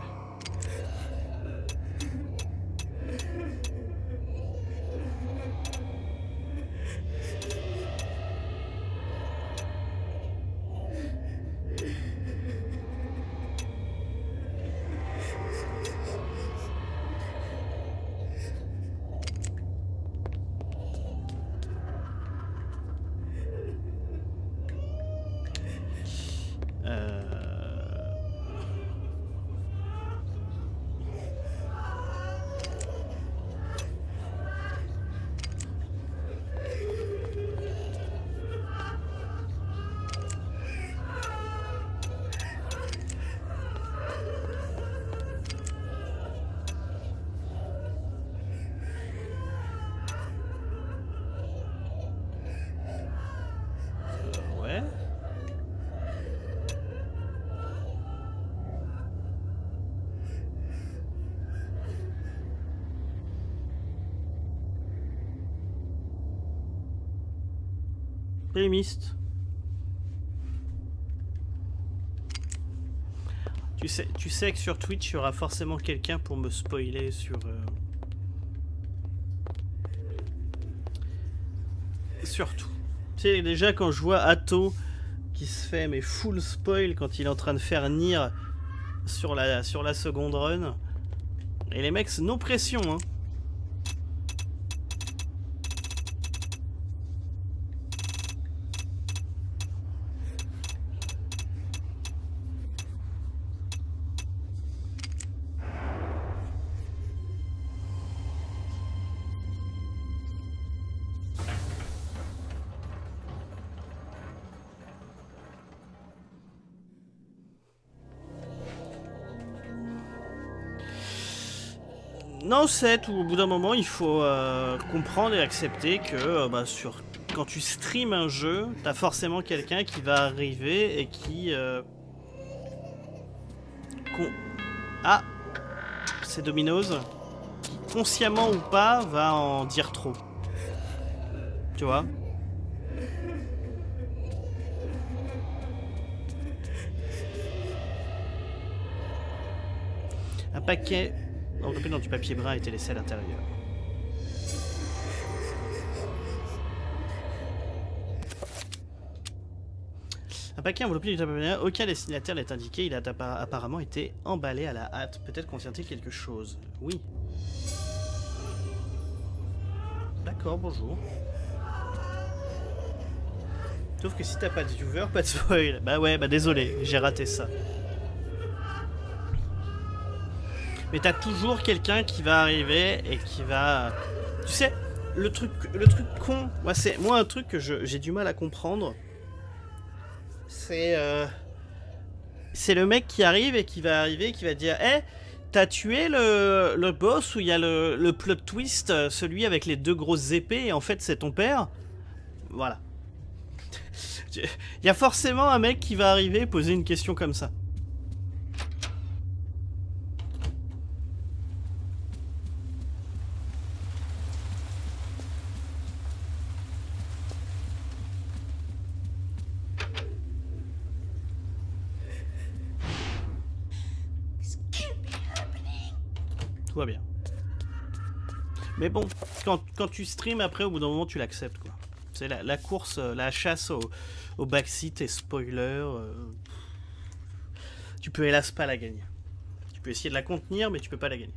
Speaker 1: Prémiste. Tu sais, tu sais que sur Twitch, il y aura forcément quelqu'un pour me spoiler sur... Euh... Surtout. Tu sais, déjà quand je vois Atto qui se fait mais full spoil quand il est en train de faire Nier sur la, sur la seconde run. Et les mecs, non pression, hein. Non, c'est au bout d'un moment, il faut euh, comprendre et accepter que euh, bah, sur, quand tu streams un jeu, t'as forcément quelqu'un qui va arriver et qui... Euh, con... Ah, c'est Domino's, qui consciemment ou pas va en dire trop. Tu vois ? Un paquet... enveloppé dans du papier brun a été laissé à l'intérieur. Un paquet enveloppé du papier brun, aucun destinataire n'est indiqué, il a apparemment été emballé à la hâte. Peut-être contient-il quelque chose? Oui. D'accord, bonjour. Sauf que si t'as pas de viewer, pas de spoil. Bah ouais, bah désolé, j'ai raté ça. Mais t'as toujours quelqu'un qui va arriver et qui va... Tu sais, le truc, le truc con, moi, c'est moi un truc que j'ai du mal à comprendre. C'est... Euh, c'est le mec qui arrive et qui va arriver, qui va dire « Eh, t'as tué le, le boss où il y a le, le plot twist, celui avec les deux grosses épées, et en fait c'est ton père ?» Voilà. Il y a forcément un mec qui va arriver et poser une question comme ça. Tout va bien. Mais bon, quand, quand tu streams, après, au bout d'un moment, tu l'acceptes, quoi. C'est la, la course, la chasse au, au backseat et spoiler. Euh, tu peux hélas pas la gagner. Tu peux essayer de la contenir, mais tu peux pas la gagner.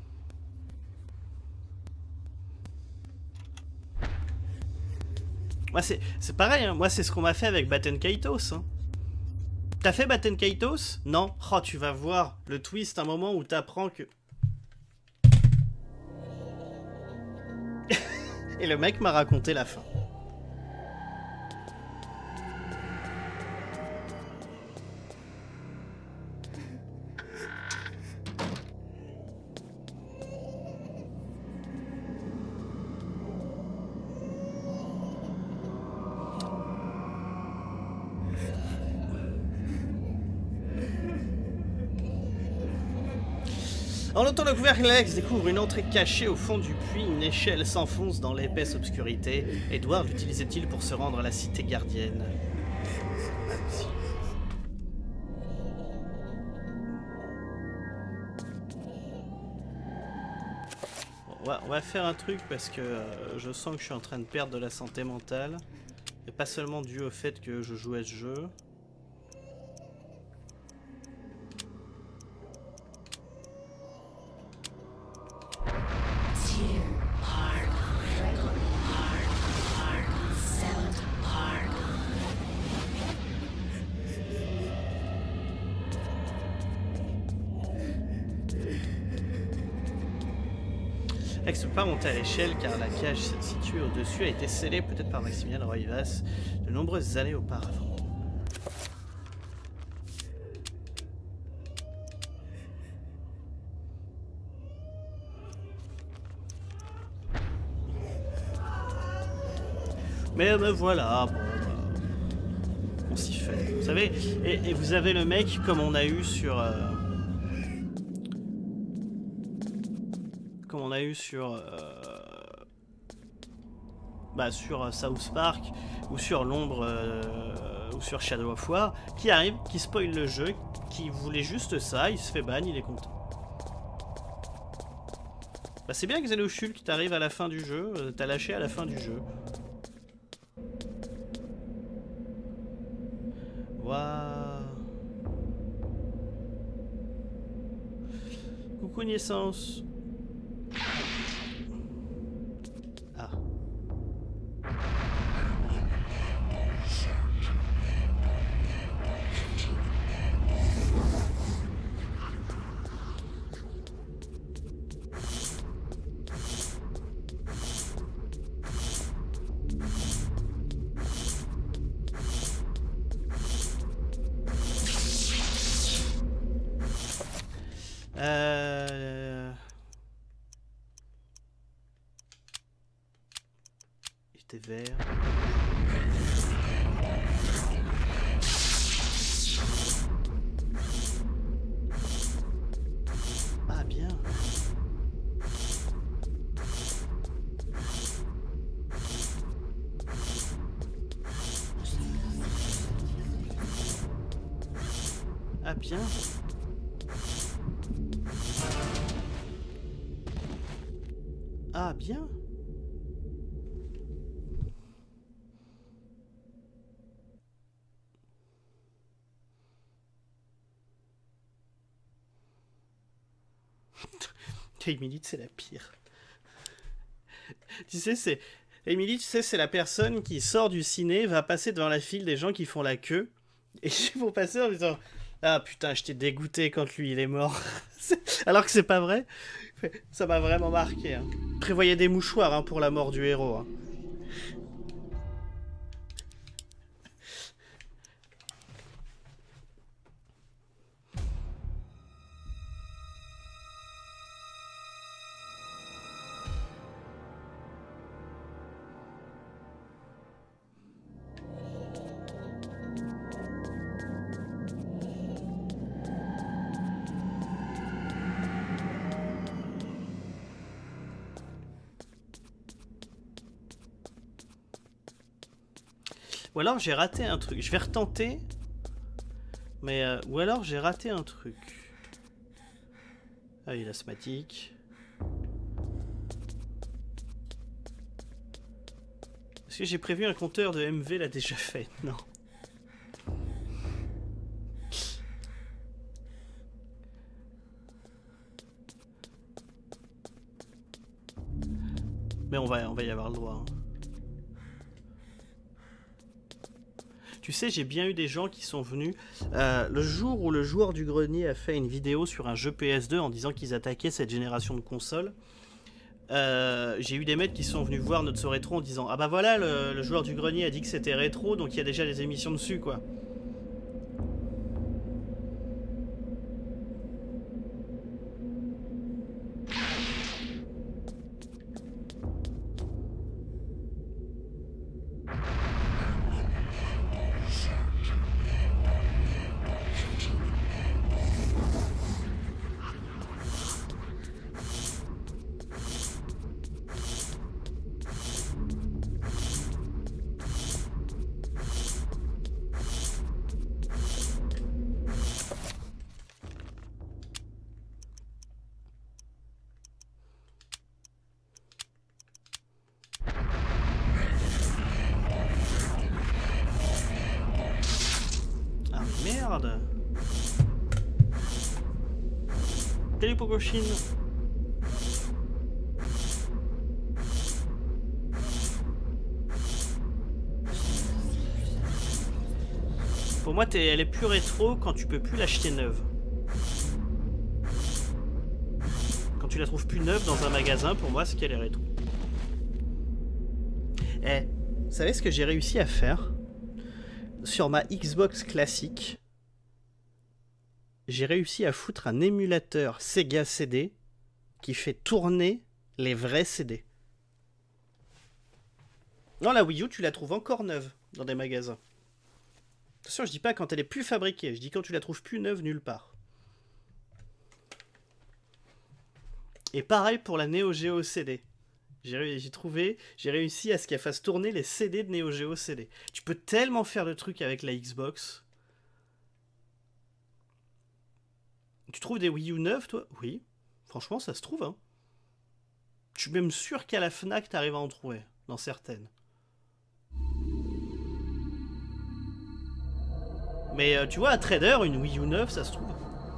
Speaker 1: Moi, c'est pareil, hein. Moi, c'est ce qu'on m'a fait avec Baten Kaitos. Hein. T'as fait Baten Kaitos? Non. Oh, tu vas voir le twist, un moment où t'apprends que... Et le mec m'a raconté la fin. En ôtant le couvercle, Alex découvre une entrée cachée au fond du puits. Une échelle s'enfonce dans l'épaisse obscurité. Edward l'utilisait-il pour se rendre à la cité gardienne? Allons-y. Bon, on, va, on va faire un truc parce que euh, je sens que je suis en train de perdre de la santé mentale. Et pas seulement dû au fait que je joue à ce jeu. Alex ne peut pas monter à l'échelle car la cage située au-dessus a été scellée peut-être par Maximilian Roivas de nombreuses années auparavant. Mais me voilà, bon, bah, on s'y fait. Vous savez, et, et vous avez le mec comme on a eu sur... Euh, comme on a eu sur... Euh, bah, sur South Park, ou sur l'ombre, euh, ou sur Shadow of War, qui arrive, qui spoil le jeu, qui voulait juste ça, il se fait ban, il est content. Bah c'est bien Xenoshul qui t'arrive à la fin du jeu, euh, t'as lâché à la fin du jeu. Waouh. Coucou naissance. Ah. Euh... Il était vert. Ah bien. Ah bien. Ah bien. Emily, c'est la pire. Tu sais, c'est... Emily, tu sais, c'est la personne qui sort du ciné, va passer devant la file des gens qui font la queue, et ils vont passer en disant « Ah putain, je t'ai dégoûté quand lui, il est mort. » Alors que c'est pas vrai. Ça m'a vraiment marqué. Hein. Prévoyez des mouchoirs hein, pour la mort du héros. Hein. Ou alors j'ai raté un truc. Je vais retenter. Mais euh, ou alors j'ai raté un truc. Ah, il est asthmatique. Est-ce que j'ai prévu un compteur de M V l'a déjà fait? Non. Mais on va, on va y avoir le droit. Hein. Tu sais, j'ai bien eu des gens qui sont venus euh, le jour où le joueur du grenier a fait une vidéo sur un jeu P S deux en disant qu'ils attaquaient cette génération de consoles. Euh, j'ai eu des mecs qui sont venus voir notre rétro en disant « Ah bah voilà, le, le joueur du grenier a dit que c'était rétro, donc il y a déjà des émissions dessus, quoi. » Salut Pocochine. Pour moi, t'es- elle est plus rétro quand tu peux plus l'acheter neuve. Quand tu la trouves plus neuve dans un magasin, pour moi, c'est qu'elle est rétro. Eh, vous savez ce que j'ai réussi à faire? Sur ma Xbox classique, j'ai réussi à foutre un émulateur Sega C D qui fait tourner les vrais C D. Non, la Wii U, tu la trouves encore neuve dans des magasins. Attention, je dis pas quand elle est plus fabriquée, je dis quand tu la trouves plus neuve nulle part. Et pareil pour la Neo Geo C D. J'ai trouvé, j'ai réussi à ce qu'elle fasse tourner les C D de Neo Geo C D. Tu peux tellement faire de trucs avec la Xbox. Tu trouves des Wii U neuves, toi? Oui. Franchement, ça se trouve, hein. Je suis même sûr qu'à la Fnac, t'arrives à en trouver. Dans certaines. Mais euh, tu vois, à Trader, une Wii U neuve, ça se trouve.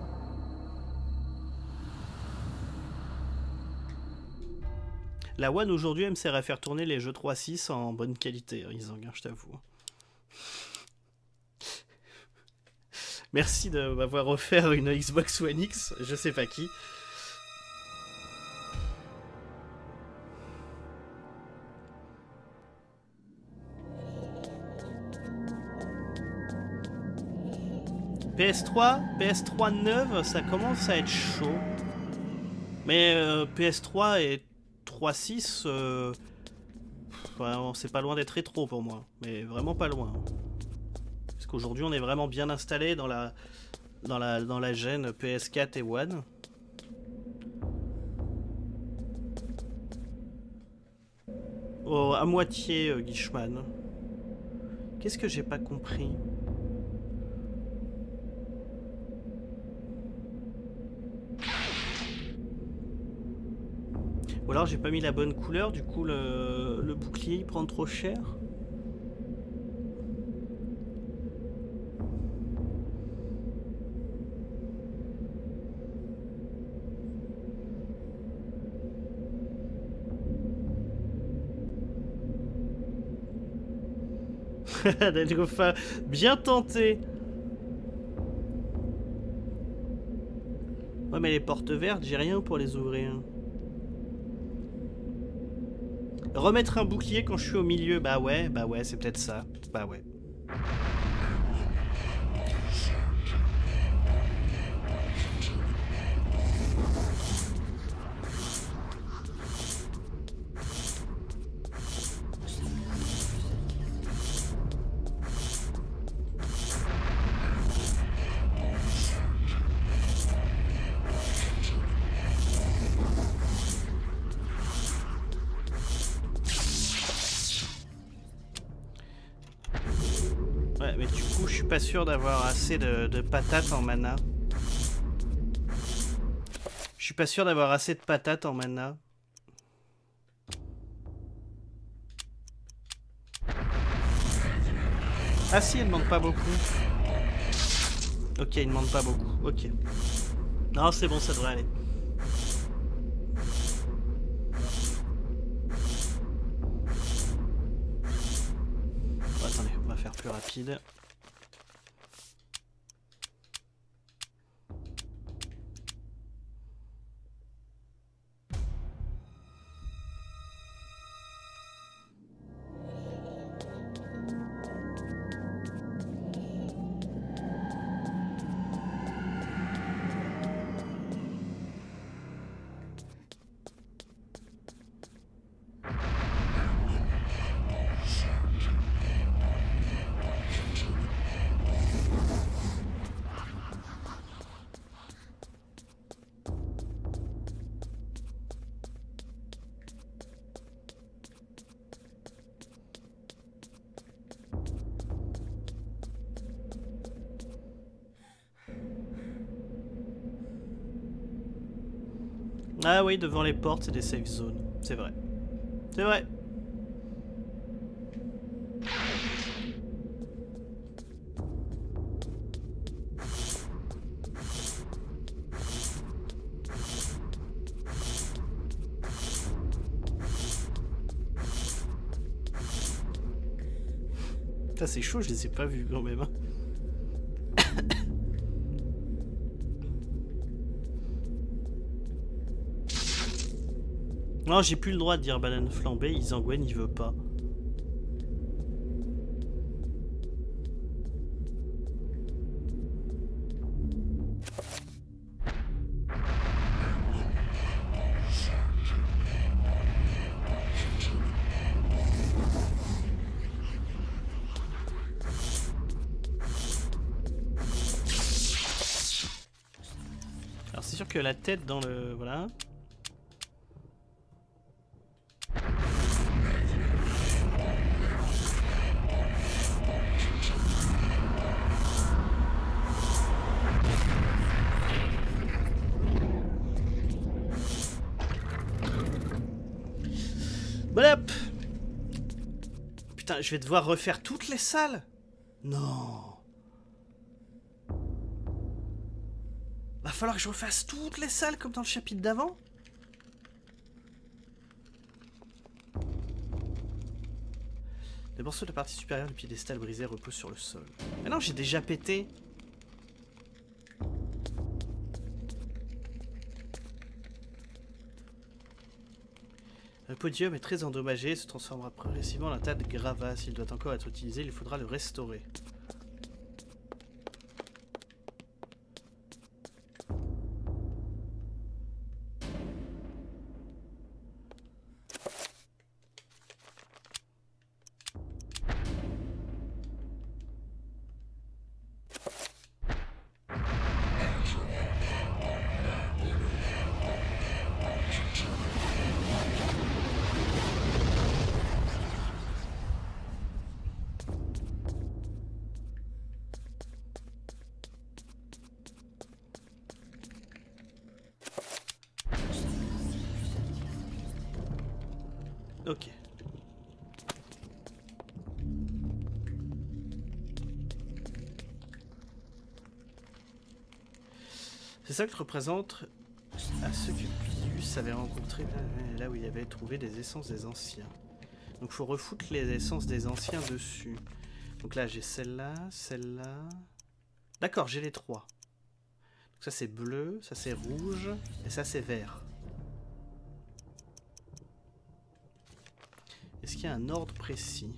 Speaker 1: La One aujourd'hui, elle me sert à faire tourner les jeux trois six en bonne qualité, Rizang, hein, je t'avoue. Merci de m'avoir offert une Xbox One X, je sais pas qui. P S trois, P S trois neuve, ça commence à être chaud. Mais euh, P S trois et trois six, euh, enfin, c'est pas loin d'être rétro pour moi. Mais vraiment pas loin. Parce qu'aujourd'hui, on est vraiment bien installé dans la, dans la, dans la gêne P S quatre et One. Oh, à moitié, euh, Guichman. Qu'est-ce que j'ai pas compris? Ou alors j'ai pas mis la bonne couleur, du coup le, le bouclier il prend trop cher. Enfin, bien tenté. Ouais mais les portes vertes, j'ai rien pour les ouvrir. Remettre un bouclier quand je suis au milieu, bah ouais, bah ouais, c'est peut-être ça. Bah ouais. Pas sûr d'avoir assez de, de patates en mana. Je suis pas sûr d'avoir assez de patates en mana. Ah si, elle demande pas beaucoup. Ok, il demande pas beaucoup. Ok. Non, c'est bon, ça devrait aller. Bon, attendez, on va faire plus rapide. Ah oui, devant les portes, c'est des safe zones. C'est vrai. C'est vrai. Putain, c'est chaud, je les ai pas vus quand même. Hein. Non, j'ai plus le droit de dire banane flambée, Isangwen il veut pas. Alors c'est sûr que la tête dans le... Voilà. Voilà. Putain, je vais devoir refaire toutes les salles. Non. Va falloir que je refasse toutes les salles comme dans le chapitre d'avant. Les morceaux de la partie supérieure du piédestal brisé reposent sur le sol. Mais non, j'ai déjà pété. Le podium est très endommagé et se transformera progressivement en un tas de gravats. S'il doit encore être utilisé, il faudra le restaurer. Ok. C'est ça que représente à ceux que Pius avait rencontrés là où il avait trouvé des essences des anciens. Donc il faut refoutre les essences des anciens dessus. Donc là j'ai celle-là, celle-là. D'accord, j'ai les trois. Donc ça c'est bleu, ça c'est rouge et ça c'est vert. Est-ce qu'il y a un ordre précis?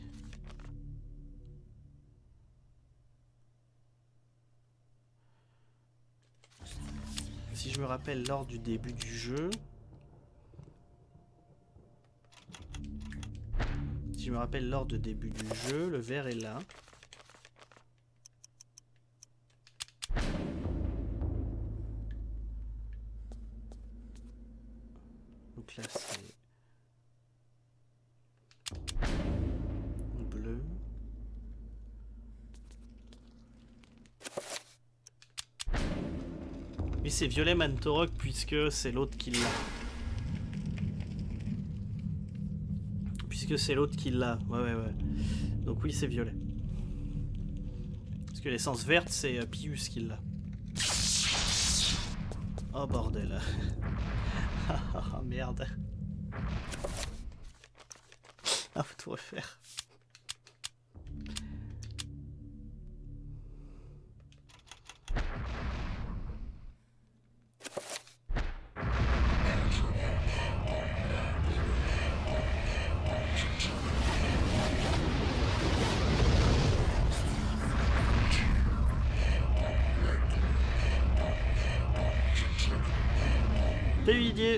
Speaker 1: Si je me rappelle l'ordre du début du jeu... Si je me rappelle l'ordre de début du jeu, le vert est là. Donc là c'est... bleu. Oui, c'est violet Mantorok puisque c'est l'autre qui l'a. Puisque c'est l'autre qui l'a. Ouais, ouais, ouais. Donc oui, c'est violet. Parce que l'essence verte, c'est euh, Pius qui l'a. Oh bordel. Ah merde. Ah, faut tout refaire. T'as eu l'idée.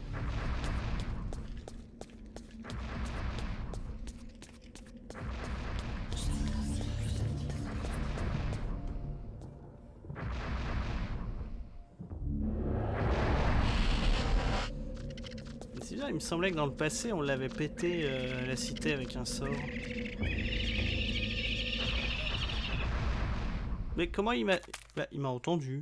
Speaker 1: C'est bizarre, il me semblait que dans le passé on l'avait pété euh, la cité avec un sort. Mais comment il m'a... Bah, il m'a entendu.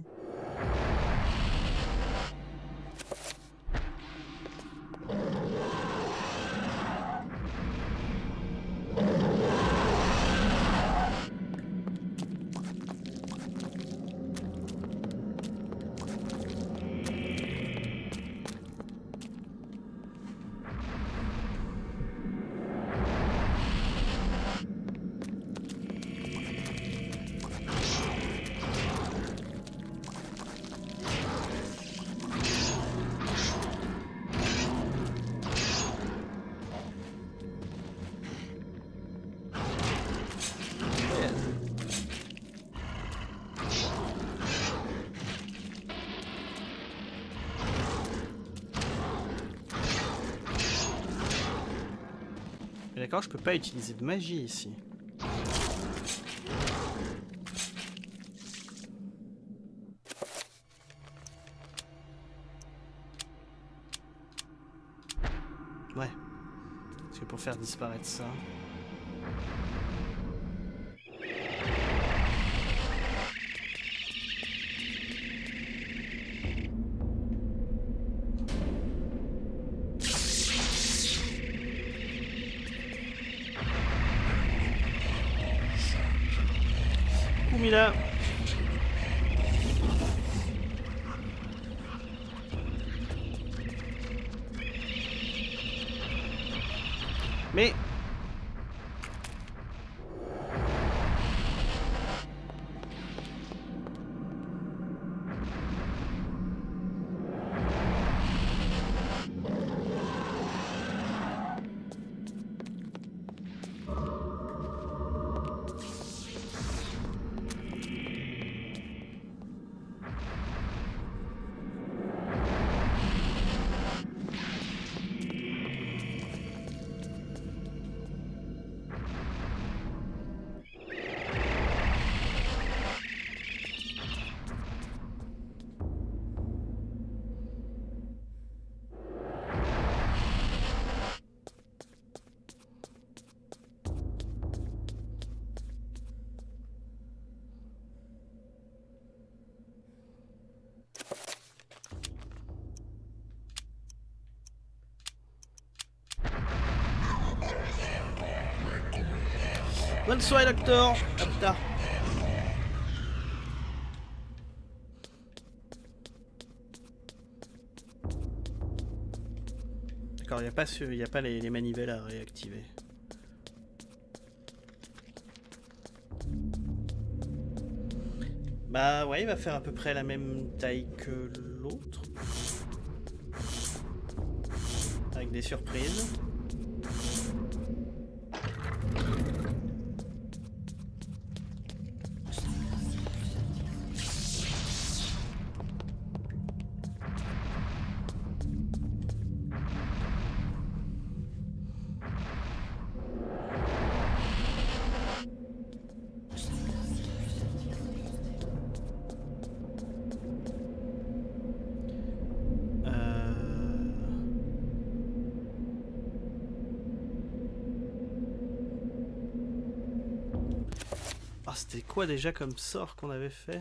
Speaker 1: D'accord, je peux pas utiliser de magie ici. Ouais. Parce que pour faire disparaître ça... Oumila. Mais... Bonne soirée, docteur. À plus tard. D'accord, il n'y a pas, ce, y a pas les, les manivelles à réactiver. Bah ouais, il va faire à peu près la même taille que l'autre. Avec des surprises. C'était quoi déjà comme sort qu'on avait fait?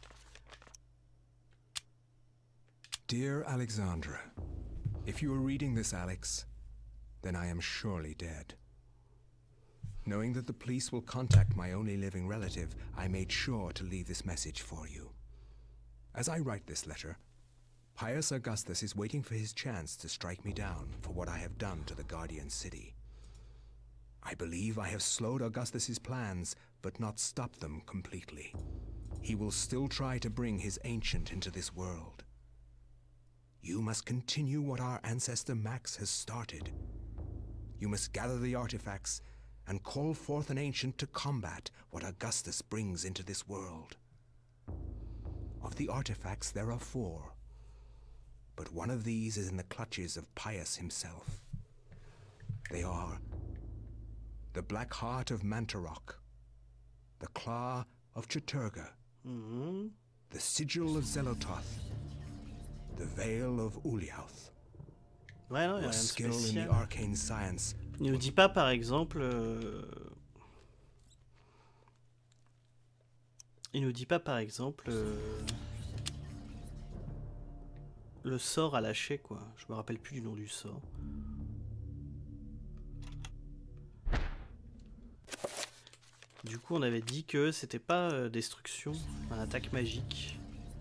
Speaker 7: Dear Alexandra, if you are reading this, Alex, then I am surely dead. Knowing that the police will contact my only living relative, I made sure to leave this message for you. As I write this letter, Pius Augustus is waiting for his chance to strike me down for what I have done to the Guardian City. I believe I have slowed Augustus's plans, but not stopped them completely. He will still try to bring his ancient into this world. You must continue what our ancestor Max has started. You must gather the artifacts and call forth an ancient to combat what Augustus brings into this world. Of the artifacts, there are four, but one of these is in the clutches of Pius himself. They are the Black Heart of Mantarok, the Claw of Cheturga,
Speaker 1: Mm-hmm.
Speaker 7: the Sigil of Zelototh, the Veil of Uliauth.
Speaker 1: Ouais, non, il y a rien
Speaker 7: Your
Speaker 1: de
Speaker 7: skill in
Speaker 1: spécial.
Speaker 7: the arcane science.
Speaker 1: Il nous dit pas, par exemple... euh, Il nous dit pas, par exemple... euh, Le sort à lâcher, quoi. Je me rappelle plus du nom du sort. Du coup, on avait dit que c'était pas euh, destruction, un attaque magique.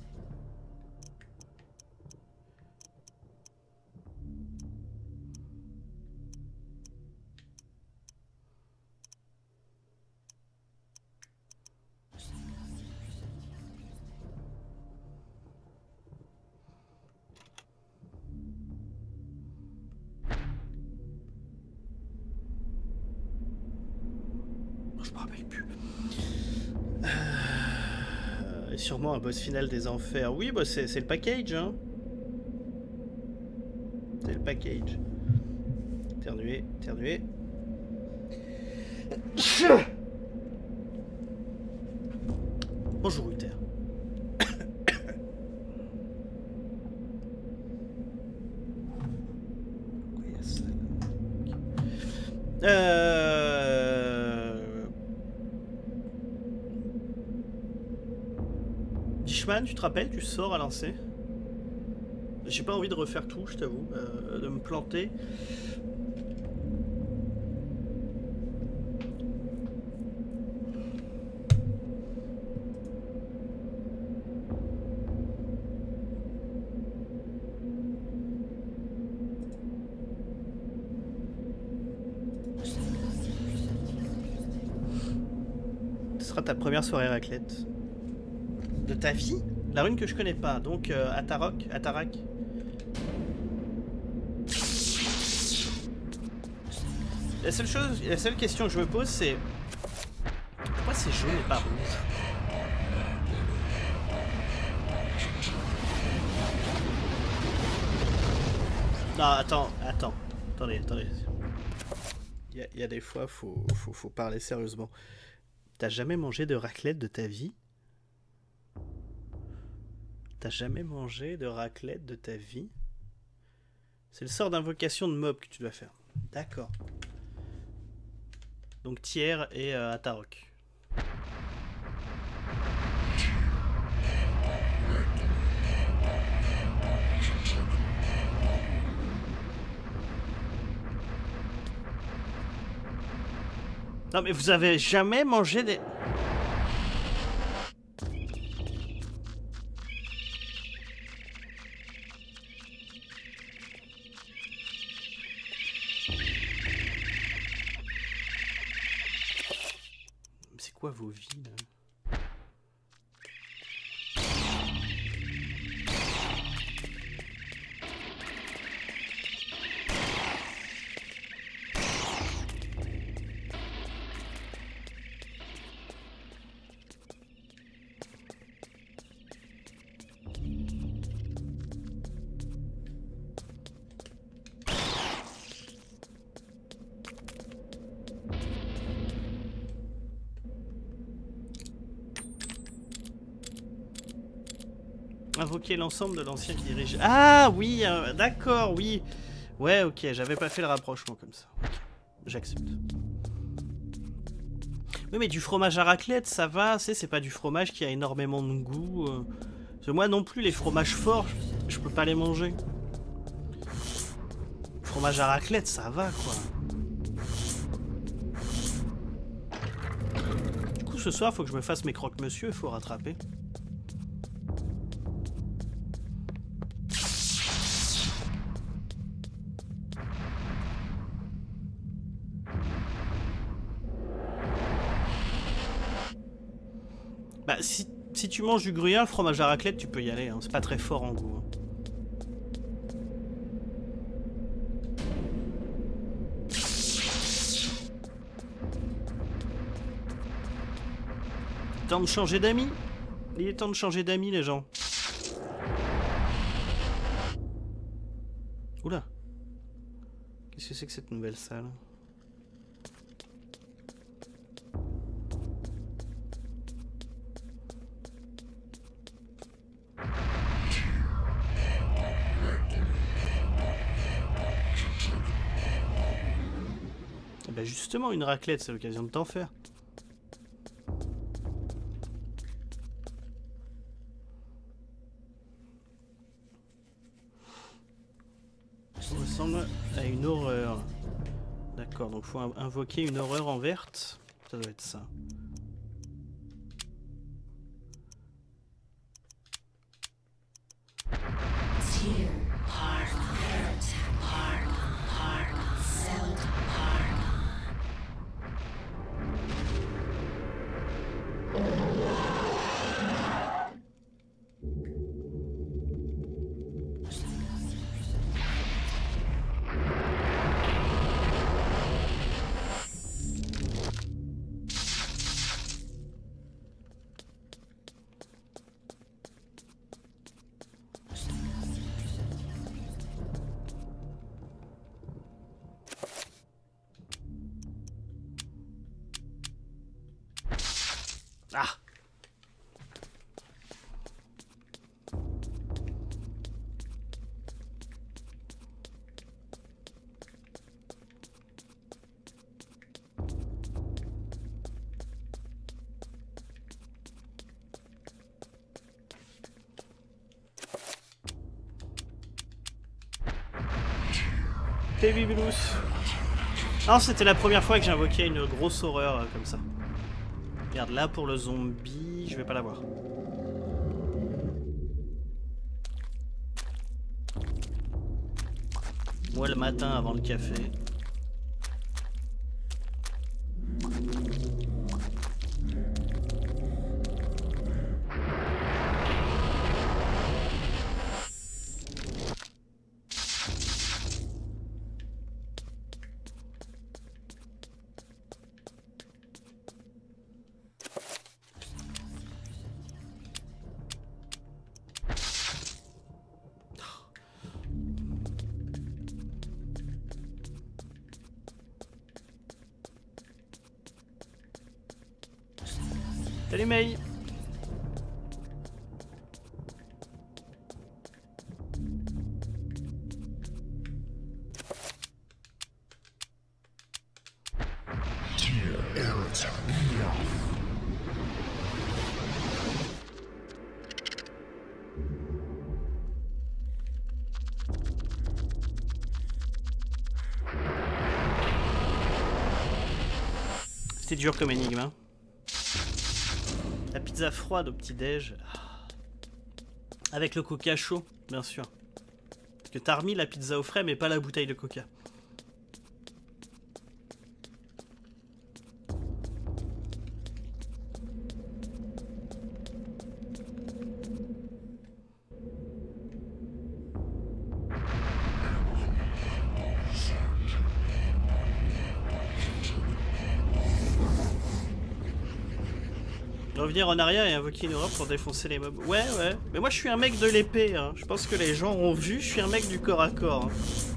Speaker 1: Je me rappelle plus. Euh, et sûrement un boss final des enfers. Oui, bah c'est c'est le package, hein. C'est le package. Éternuer, éternuer. Bonjour Uther. Pourquoi il y a ça là? Euh... Dishman, tu te rappelles, tu sors à lancer. J'ai pas envie de refaire tout, je t'avoue, euh, de me planter. Ce sera ta première soirée raclette. De ta vie? La rune que je connais pas, donc euh, Atarok, Atarak. La seule chose, la seule question que je me pose, c'est pourquoi c'est jaune et pas rouge? Non, attends, attends, attendez, attendez. Il y, a, il y a des fois, faut, faut, faut parler sérieusement. T'as jamais mangé de raclette de ta vie? T'as jamais mangé de raclette de ta vie? C'est le sort d'invocation de mob que tu dois faire. D'accord. Donc Thiers et euh, Atarok. Non mais vous avez jamais mangé des... C'est quoi vos vies là? Invoquer l'ensemble de l'ancien qui dirige. Ah oui, euh, d'accord, oui. Ouais, ok, j'avais pas fait le rapprochement comme ça. Okay, j'accepte. Oui, mais du fromage à raclette, ça va, c'est c'est pas du fromage qui a énormément de goût. Euh... Parce que moi non plus, les fromages forts, je, je peux pas les manger. Le fromage à raclette, ça va, quoi. Du coup, ce soir, faut que je me fasse mes croque-monsieur, il faut rattraper. Bah, si, si tu manges du gruyère, le fromage à raclette, tu peux y aller. Hein. C'est pas très fort en goût. Hein. Temps de changer d'amis. Il est temps de changer d'amis, les gens. Oula. Qu'est-ce que c'est que cette nouvelle salle ? Bah justement, une raclette, c'est l'occasion de t'en faire. Ça ressemble à une horreur. D'accord, donc faut invoquer une horreur en verte. Ça doit être ça. Ah. Baby Blues. Non, c'était la première fois que j'invoquais une grosse horreur euh, comme ça. Regarde, là pour le zombie, je vais pas l'avoir. Moi le matin avant le café. Salut May. C'était dur comme énigme, hein. La pizza froide au petit-déj. Avec le coca chaud, bien sûr. Parce que t'as remis la pizza au frais, mais pas la bouteille de coca. Revenir en arrière et invoquer une horreur pour défoncer les mobs. Ouais, ouais. Mais moi, je suis un mec de l'épée. Hein. Je pense que les gens ont vu. Je suis un mec du corps à corps. Hein.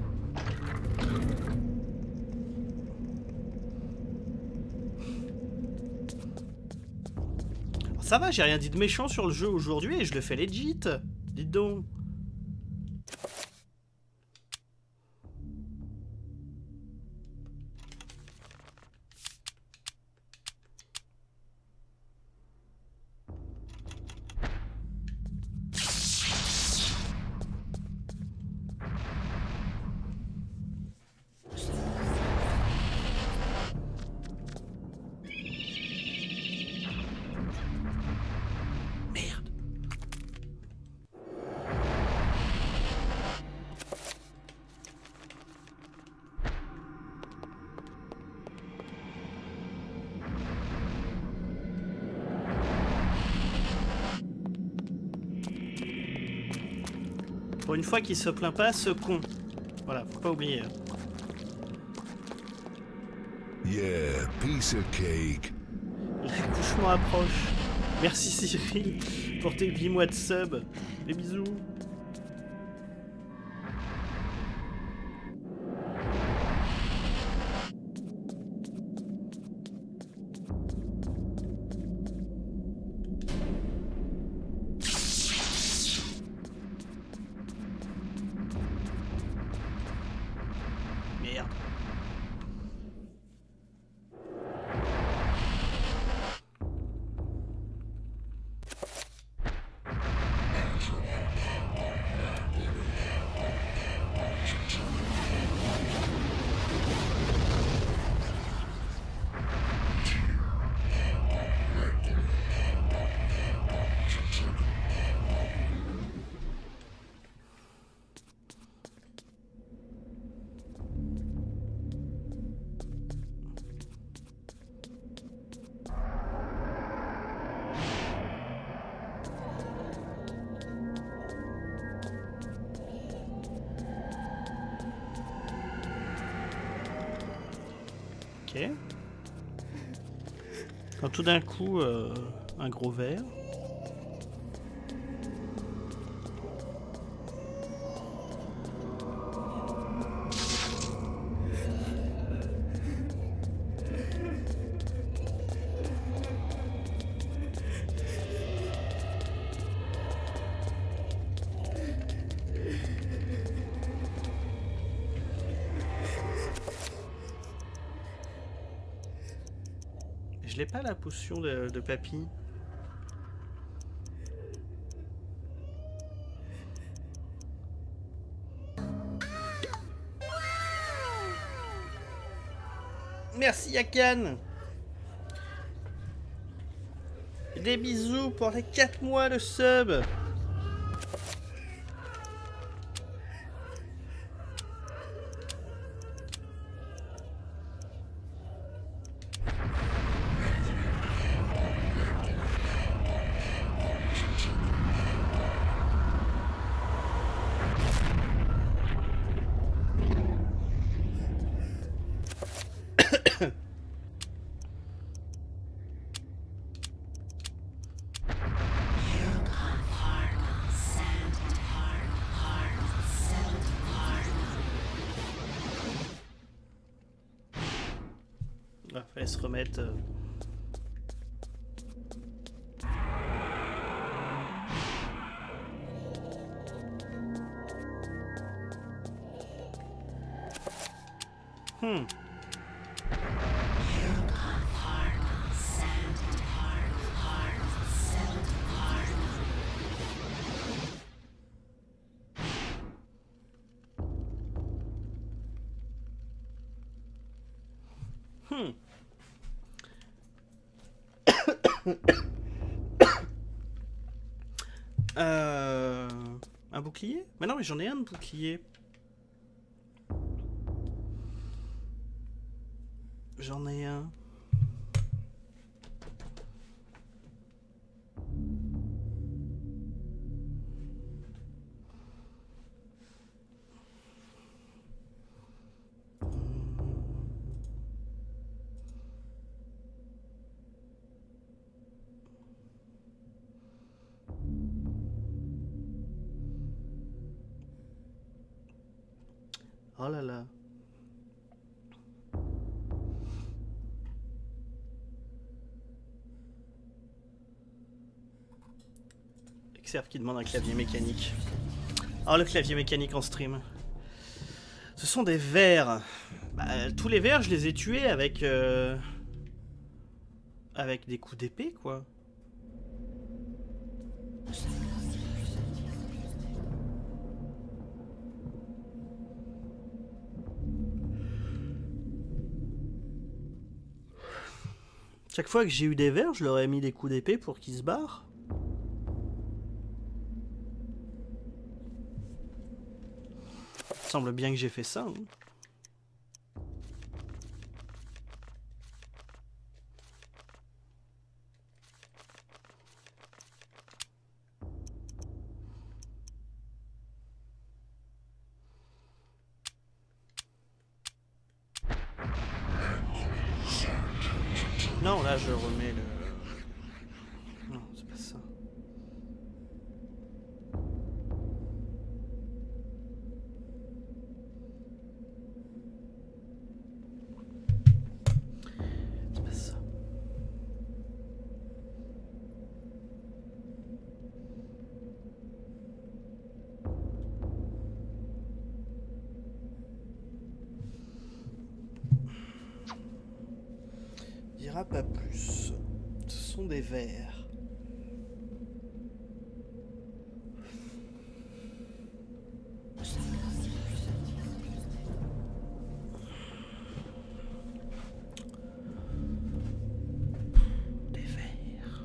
Speaker 1: Ça va, j'ai rien dit de méchant sur le jeu aujourd'hui et je le fais legit. Dites donc. Pour une fois qu'il se plaint pas, ce con. Voilà, faut pas oublier.
Speaker 8: Yeah, piece of cake.
Speaker 1: L'accouchement approche. Merci Cyril pour tes huit mois de sub. Des bisous. Ok. Quand tout d'un coup, euh, un gros verre. l'ai pas la potion de, de papy. Merci Yakan. Des bisous pour les quatre mois de sub. Ah, fallait se remettre. Euh... Hmm. Hmm. euh... Un bouclier? Mais non, mais j'en ai un de bouclier. J'en ai un. Oh là là. Exerve qui demande un clavier mécanique. Oh, le clavier mécanique en stream. Ce sont des vers. Bah, tous les vers, je les ai tués avec... Euh... Avec des coups d'épée, quoi. Chaque fois que j'ai eu des vers, je leur ai mis des coups d'épée pour qu'ils se barrent. Il semble bien que j'ai fait ça. Hein. Non, là je remets le... Non, c'est pas ça. C'est pas ça. Dira pas plus. Ce sont des vers. Des vers.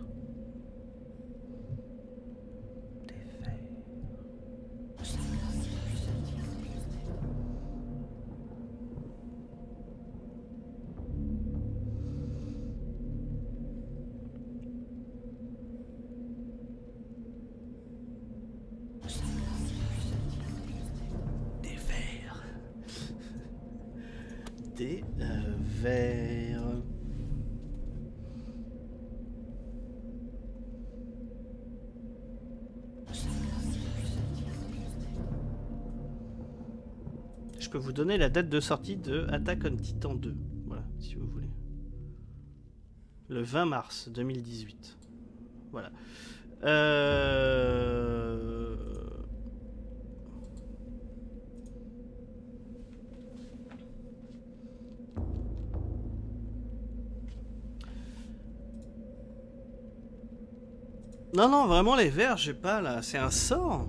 Speaker 1: Des vers. Des euh, vers. Je peux vous donner la date de sortie de Attack on Titan deux. Voilà, si vous voulez. Le vingt mars deux mille dix-huit. Voilà. Euh... Non, non, vraiment les verts, j'ai pas là. C'est un sort.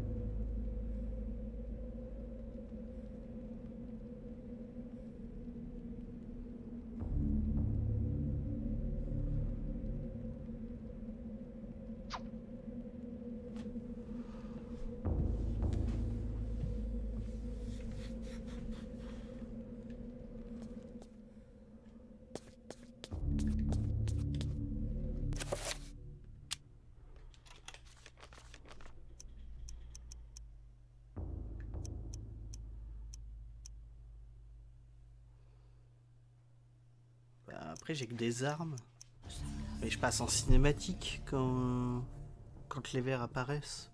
Speaker 1: Après j'ai que des armes. Mais je passe en cinématique quand, quand les verts apparaissent.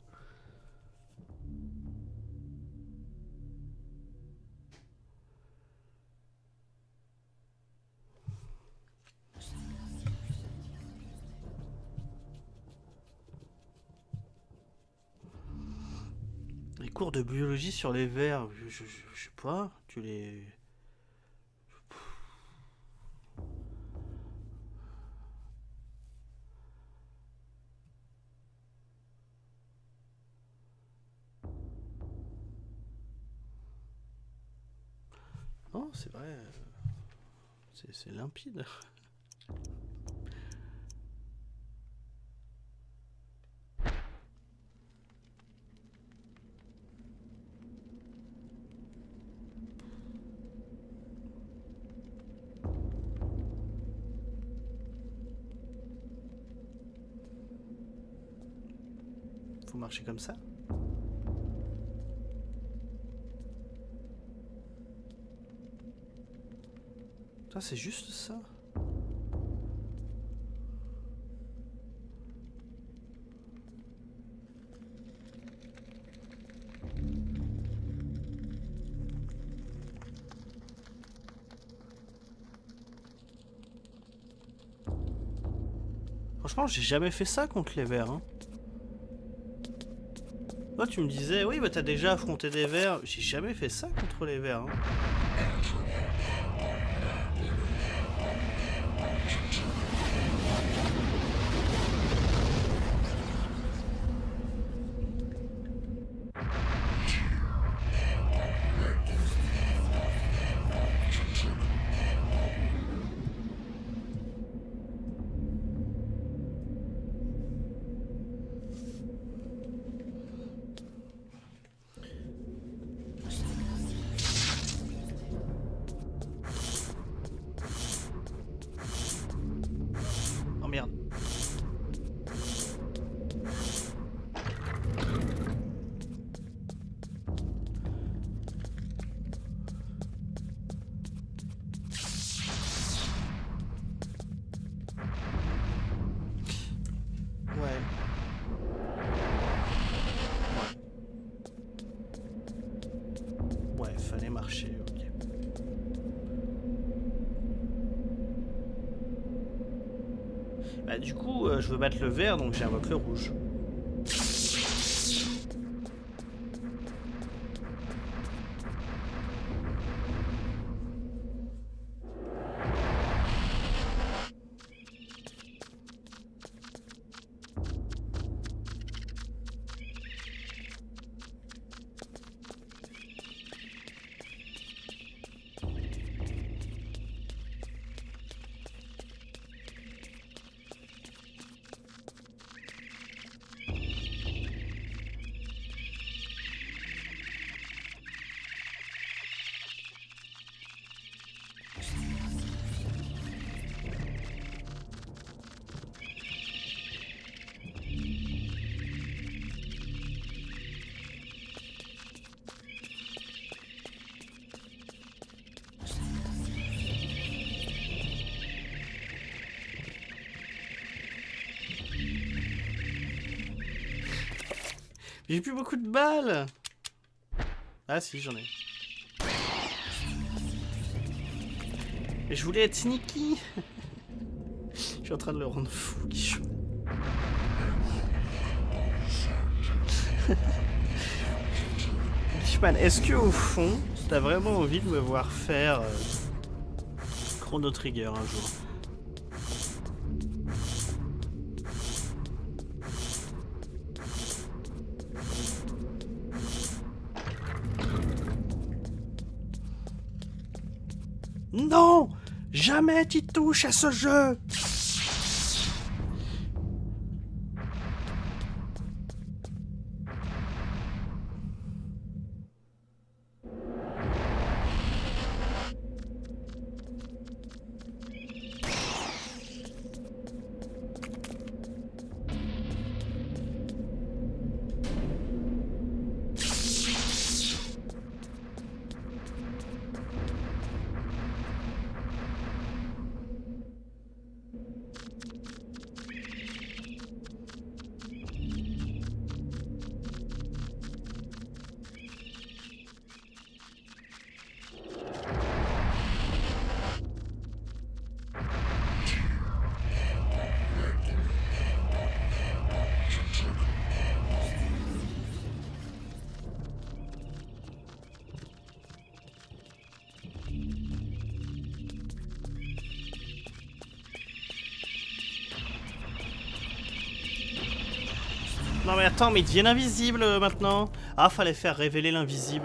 Speaker 1: Les cours de biologie sur les vers, je, je, je, je sais pas, tu les... Non, c'est vrai, c'est limpide. Faut marcher comme ça. Ça, c'est juste ça. Franchement, j'ai jamais fait ça contre les vers. Hein. Toi, tu me disais, oui, bah t'as déjà affronté des vers. J'ai jamais fait ça contre les vers. Hein. Bah, du coup, euh, je veux battre le vert, donc j'invoque le rouge. J'ai plus beaucoup de balles. Ah si, j'en ai. Mais je voulais être sneaky. Je suis en train de le rendre fou, Guichou. Fishman, est-ce que au fond, t'as vraiment envie de me voir faire euh, Chrono Trigger un jour? Non! Jamais tu touches à ce jeu! Non mais attends, mais ils deviennent invisibles euh, maintenant. Ah, fallait faire révéler l'invisible.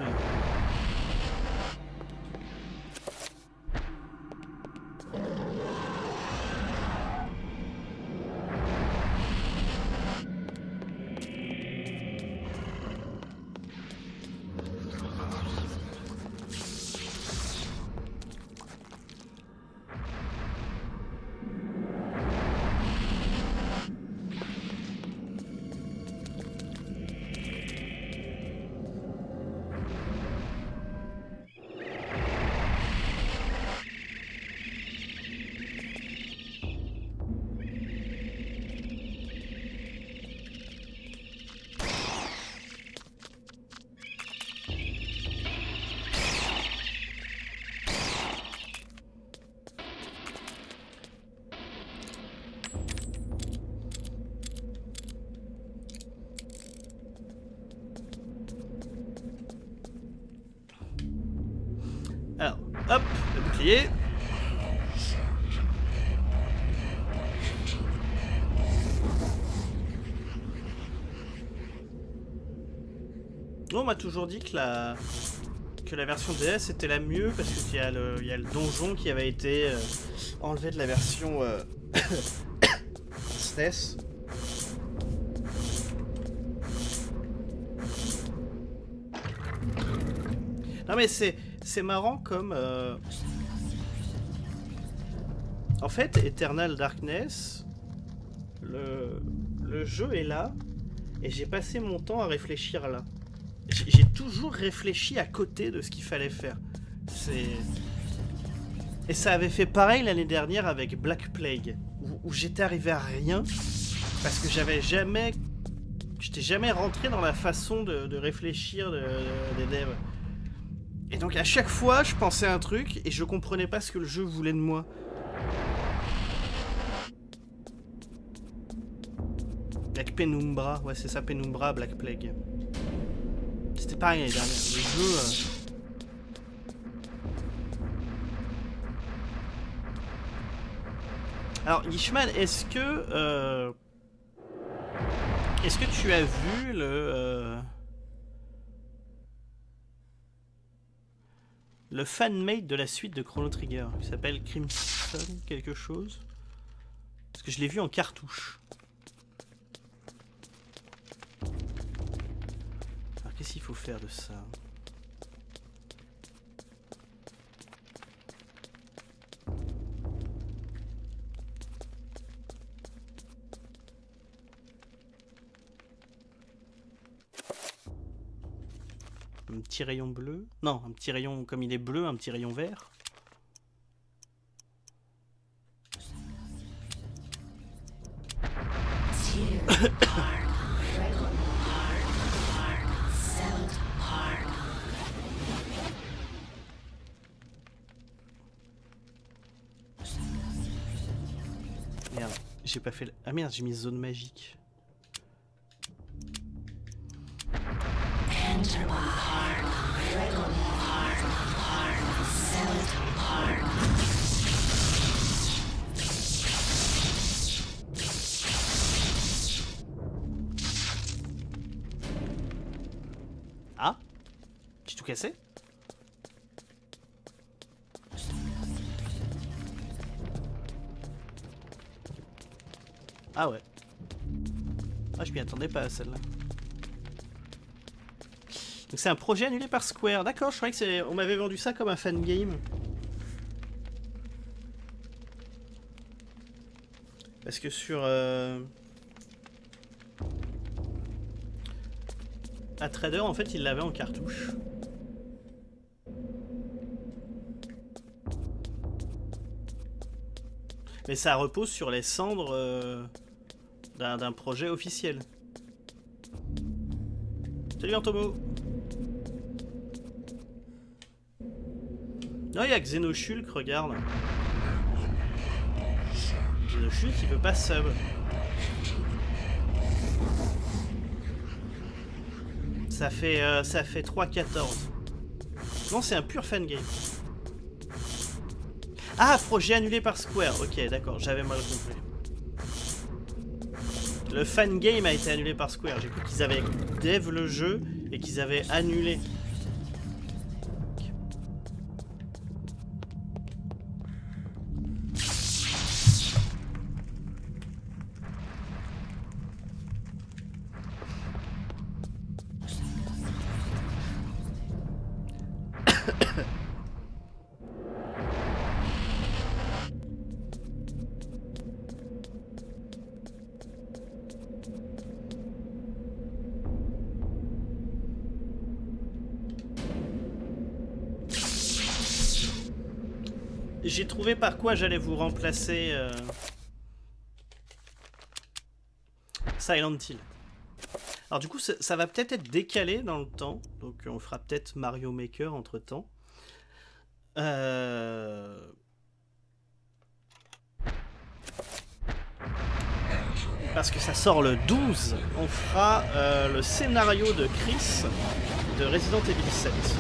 Speaker 1: Alors, hop, le bouclier. On m'a toujours dit que la que la version D S était la mieux parce qu'il y a le il y a le donjon qui avait été euh, enlevé de la version euh, S N E S. Non mais c'est c'est marrant comme euh... en fait Eternal Darkness, le le jeu est là et j'ai passé mon temps à réfléchir là. J'ai toujours réfléchi à côté de ce qu'il fallait faire. C'est et ça avait fait pareil l'année dernière avec Black Plague où, où j'étais arrivé à rien parce que j'avais jamais j'étais jamais rentré dans la façon de, de réfléchir de, de, des devs. Et donc à chaque fois, je pensais à un truc et je comprenais pas ce que le jeu voulait de moi. Avec Penumbra, ouais c'est ça, Penumbra, Black Plague. C'était pareil l'année dernière, le jeu... Euh... Alors Yishman, est-ce que... Euh... Est-ce que tu as vu le... Euh... le fan-made de la suite de Chrono Trigger, qui s'appelle Crimson quelque chose. Parce que je l'ai vu en cartouche. Alors qu'est-ce qu'il faut faire de ça? Un petit rayon bleu. Non, un petit rayon comme il est bleu, un petit rayon vert. Merde, j'ai pas fait... Le... Ah merde, j'ai mis zone magique. Ah, j'ai tout cassé. Ah ouais. Ah, je m'y attendais pas à celle-là. Donc c'est un projet annulé par Square. D'accord, je croyais que c'est... On m'avait vendu ça comme un fan game. Parce que sur... Euh... à Trader, en fait, il l'avait en cartouche. Mais ça repose sur les cendres euh, d'un projet officiel. Salut Antomo. Non, il y a Xenoshulk, regarde. Xenoshulk, il veut pas sub. Ça fait, euh, ça fait trois quatorze. Non, c'est un pur fan game. Ah, projet annulé par Square. Ok, d'accord, j'avais mal compris. Le fan game a été annulé par Square. J'ai cru qu'ils avaient dev le jeu et qu'ils avaient annulé. J'ai trouvé par quoi j'allais vous remplacer euh... Silent Hill. Alors du coup ça, ça va peut-être être décalé dans le temps. Donc on fera peut-être Mario Maker entre temps. Euh... Parce que ça sort le douze. On fera euh, le scénario de Chris de Resident Evil sept.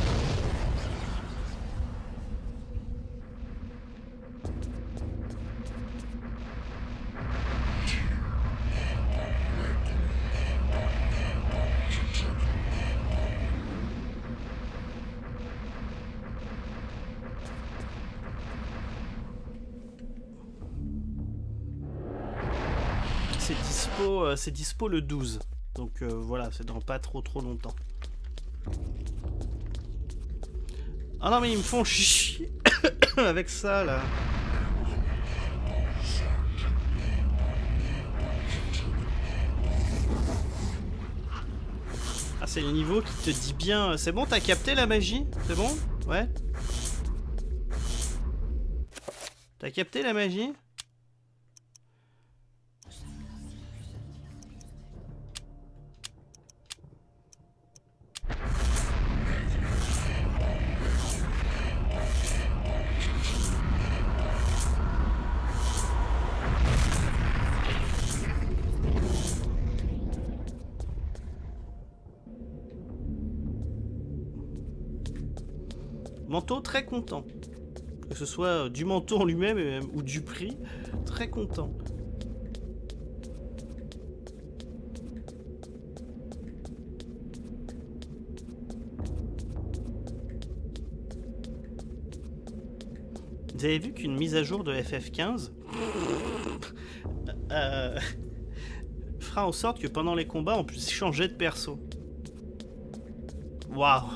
Speaker 1: C'est dispo le douze, donc euh, voilà, c'est dans pas trop trop longtemps. Ah non mais ils me font chier avec ça là. Ah c'est le niveau qui te dit bien. C'est bon, t'as capté la magie? C'est bon? Ouais. T'as capté la magie? Manteau très content. Que ce soit du manteau en lui-même ou du prix, très content. Vous avez vu qu'une mise à jour de F F quinze euh, fera en sorte que pendant les combats on puisse changer de perso. Waouh!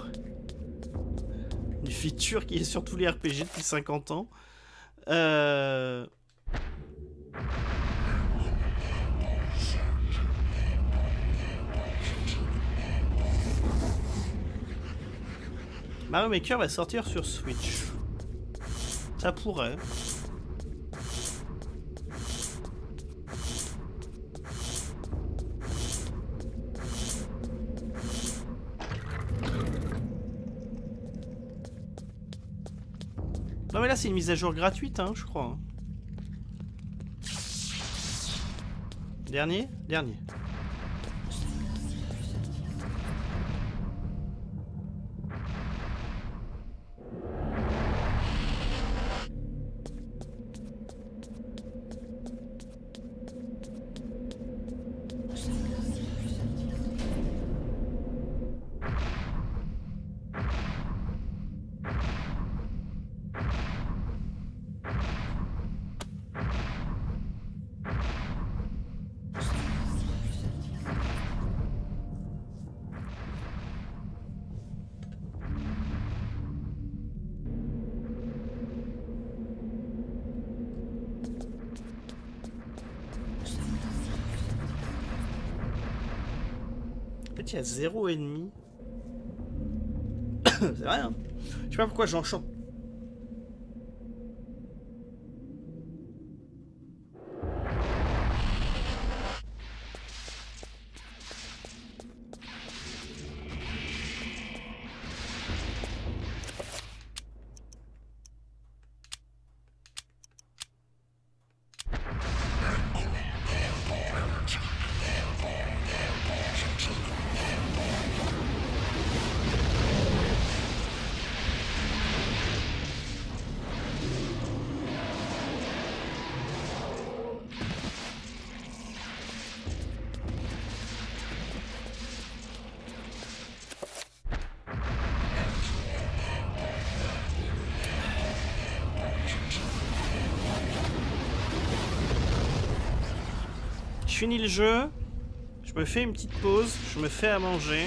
Speaker 1: Du feature qui est sur tous les R P G depuis cinquante ans. Euh... Mario Maker va sortir sur Switch. Ça pourrait. Non mais là c'est une mise à jour gratuite hein, je crois. Dernier? Dernier. il y a zéro ennemi. C'est vrai, hein. Je sais pas pourquoi j'enchante. Je finis le jeu, je me fais une petite pause, je me fais à manger.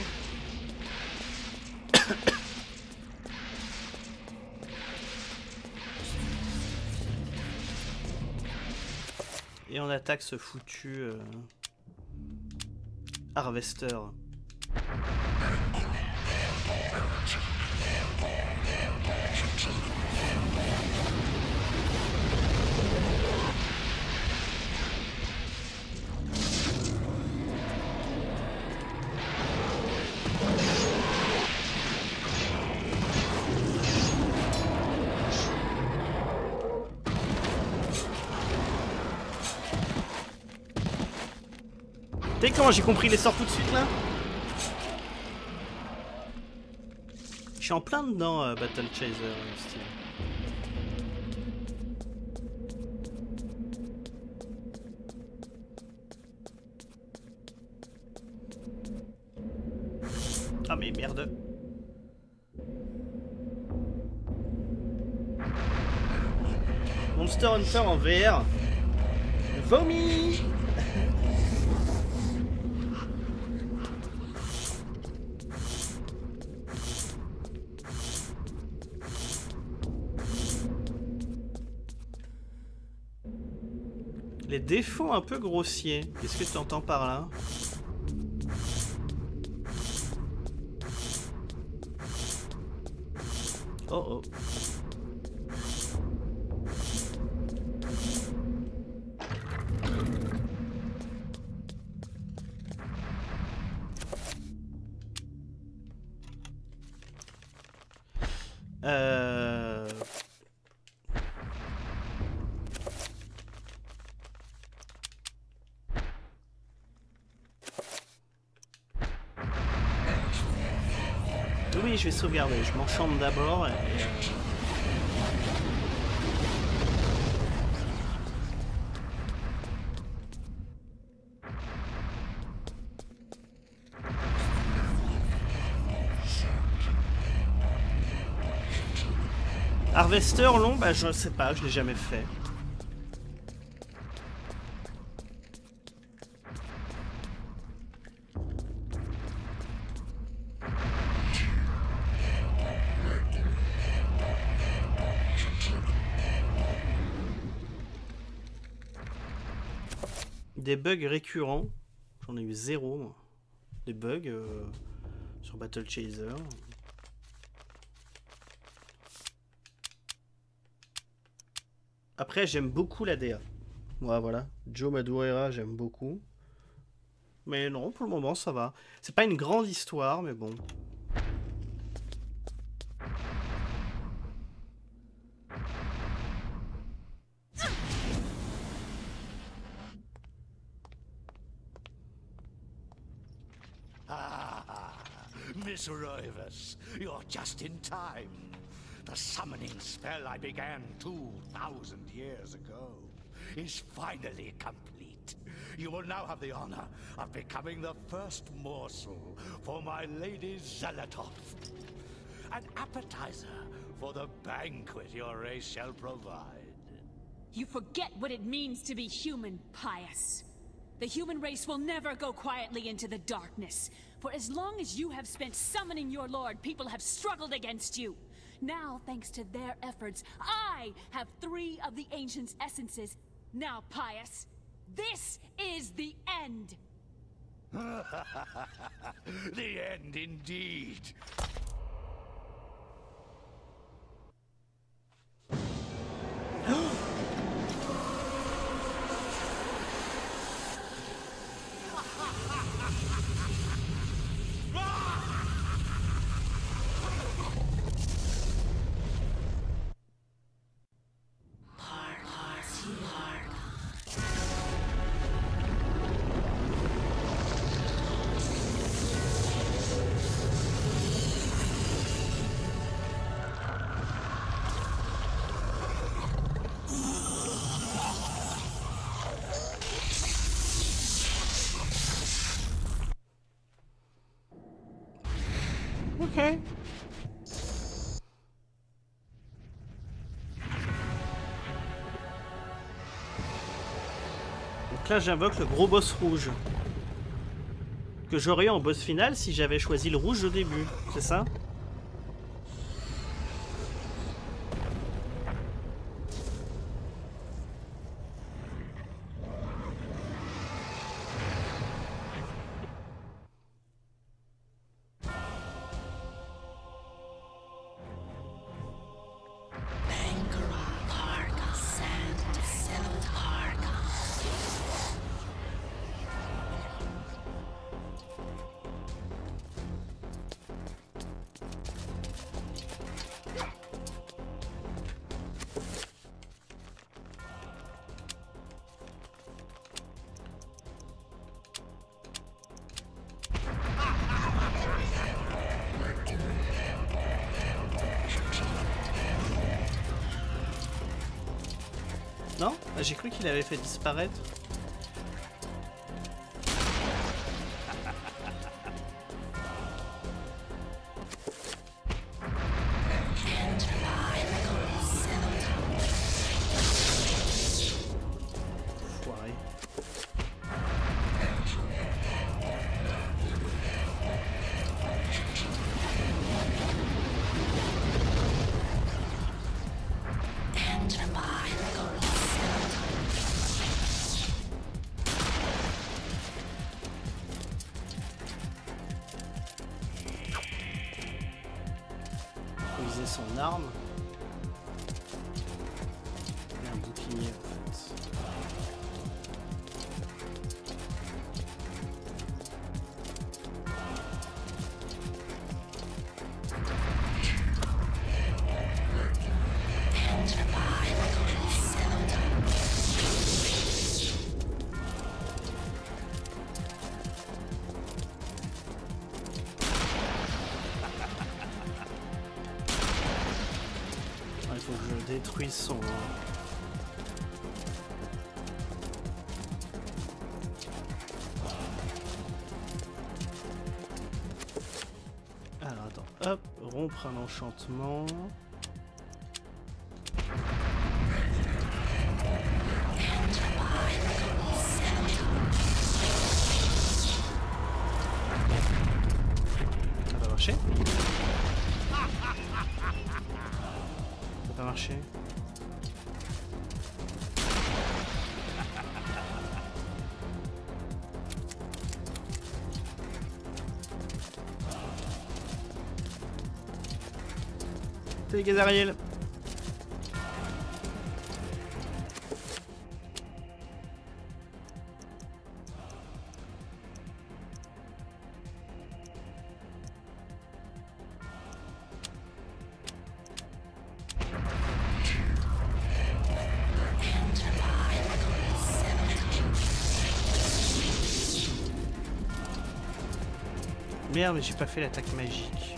Speaker 1: Et on attaque ce foutu euh, Harvester. Tu sais comment j'ai compris les sorts tout de suite là? Je suis en plein dedans, euh, Battle Chaser, euh, style. Ah mais merde. Monster Hunter en V R. Vomi. Les défauts un peu grossiers. Qu'est-ce que tu entends par là? Oh oh. Euh... Oui, je vais sauvegarder. Je m'enchante d'abord. Et... Harvester long, bah je sais pas, je l'ai jamais fait. Des bugs récurrents, j'en ai eu zéro moi. Des bugs euh, sur Battle Chaser. Après j'aime beaucoup la D A. Ouais, voilà, Joe Madureira j'aime beaucoup. Mais non, pour le moment ça va. C'est pas une grande histoire, mais bon.
Speaker 3: Miss Rivers, you're just in time. The summoning spell I began two thousand years ago is finally complete. You will now have the honor of becoming the first morsel for my lady Zelatoth. An appetizer for the banquet your race shall provide.
Speaker 4: You forget what it means to be human, Pious. The human race will never go quietly into the darkness. For as long as you have spent summoning your lord, people have struggled against you. Now, thanks to their efforts, I have three of the Ancient's essences. Now, Pious, this is the end.
Speaker 3: The end indeed.
Speaker 1: Ok. Donc là j'invoque le gros boss rouge. Que j'aurais eu en boss final si j'avais choisi le rouge au début, c'est ça? Non? Ah, j'ai cru qu'il avait fait disparaître. Foiré. Utiliser son arme. Et un bouclier en fait. Il faut que je détruise son... Alors attends, hop, rompre un enchantement. Ça va marcher? Ça va marcher. Salut Gazariel. Merde, mais j'ai pas fait l'attaque magique.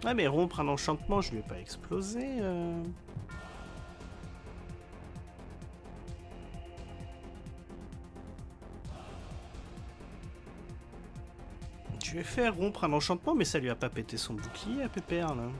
Speaker 1: Ouais, mais rompre un enchantement, je lui ai pas explosé. Euh... Je lui ai fait rompre un enchantement, mais ça lui a pas pété son bouclier à Pépère, là.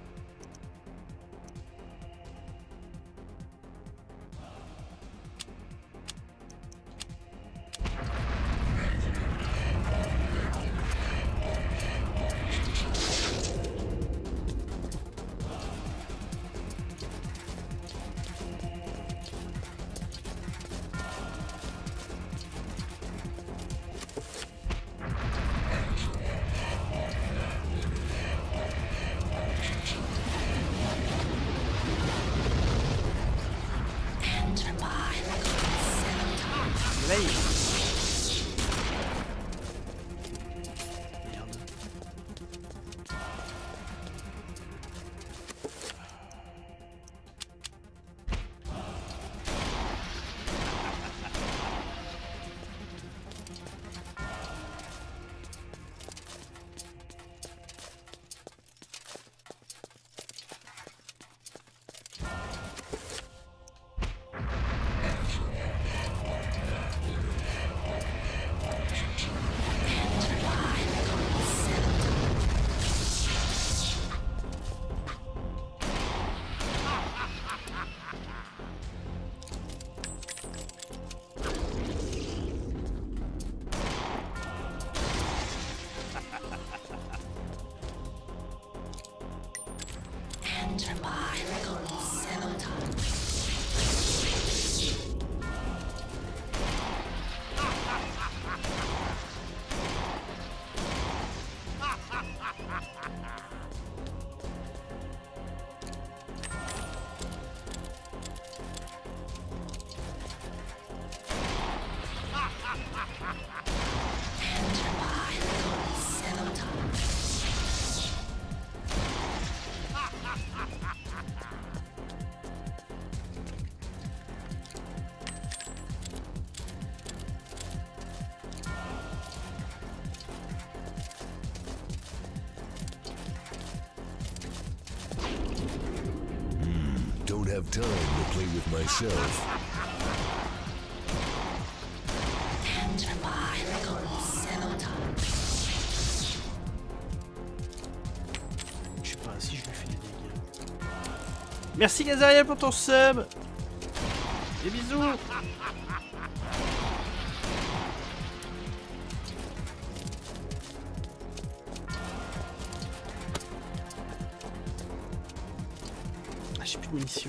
Speaker 8: Don't have time to play with myself.
Speaker 1: Je sais pas si je lui fais des dégâts. Merci Gazariel pour ton sub. Des bisous. Ah, j'ai plus de munitions.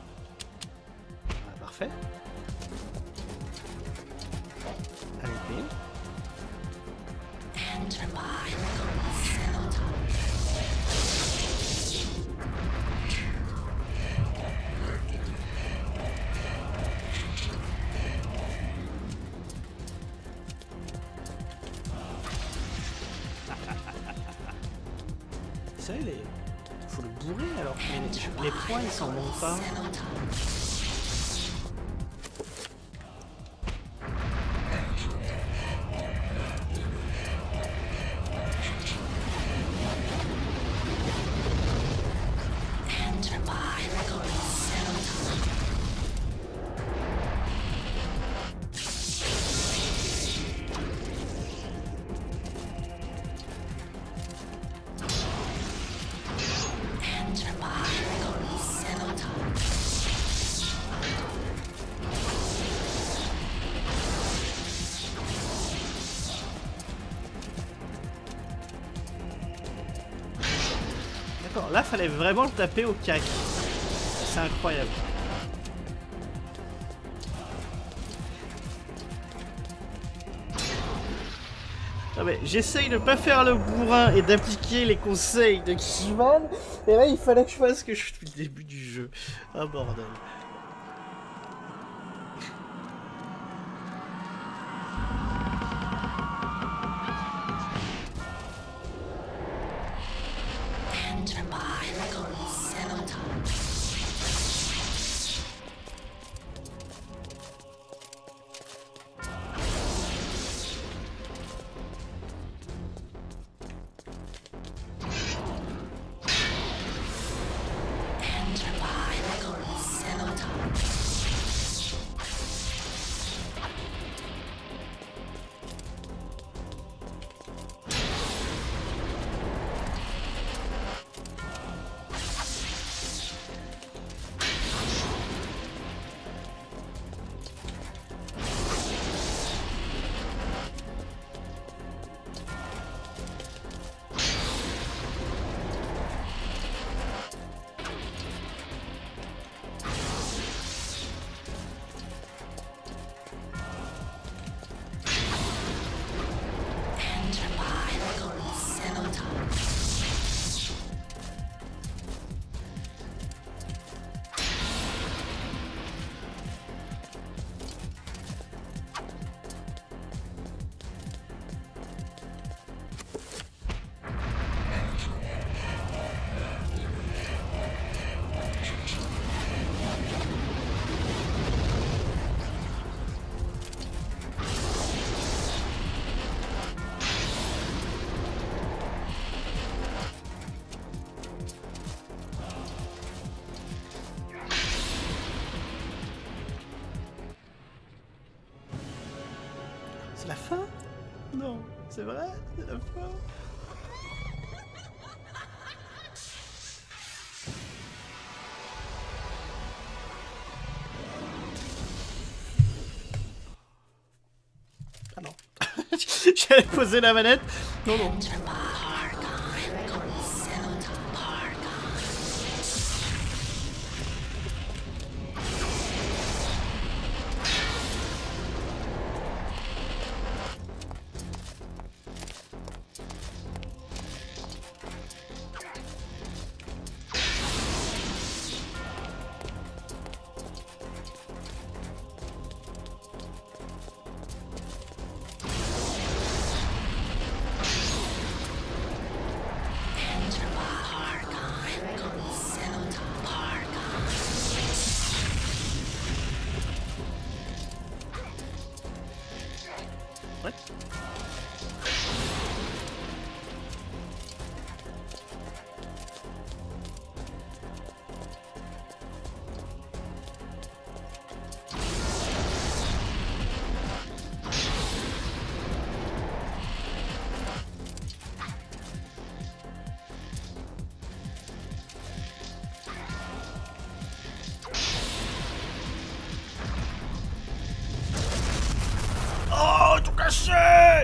Speaker 1: Ah, parfait. Allez, B. Ça, il est... faut le bourrer alors que les, les points ils s'en vont pas. D'accord, là fallait vraiment le taper au cac. C'est incroyable. Ah mais j'essaye de pas faire le bourrin et d'appliquer les conseils de Kivan. Et là il fallait que je fasse ce que je fais depuis le début du jeu. Ah bordel. La fin? Non, c'est vrai? C'est la fin? Ah non. J'allais poser la manette. Non, non. What? Oh, tout caché!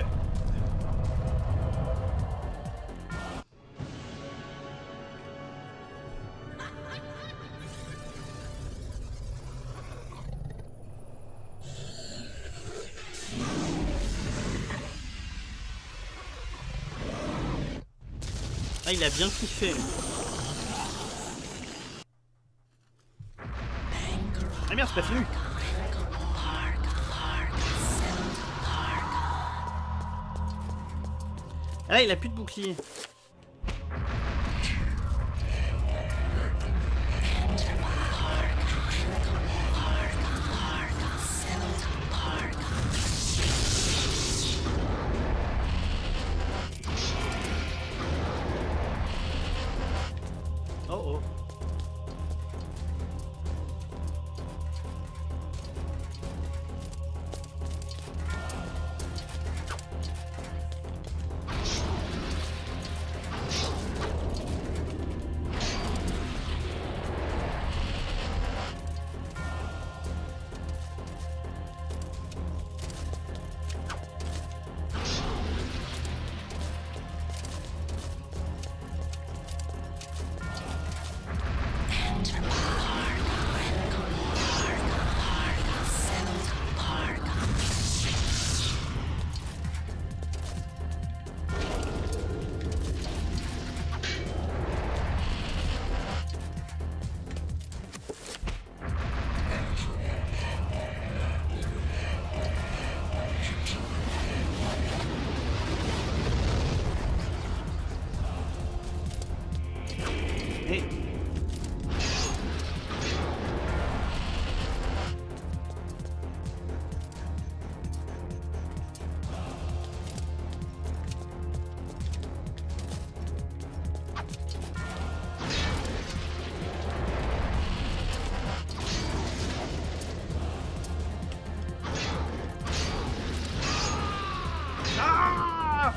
Speaker 1: Ah, il a bien kiffé. Ah merde, c'est pas fini. Ah là, il a plus de bouclier. Oh oh. Hey. Ah!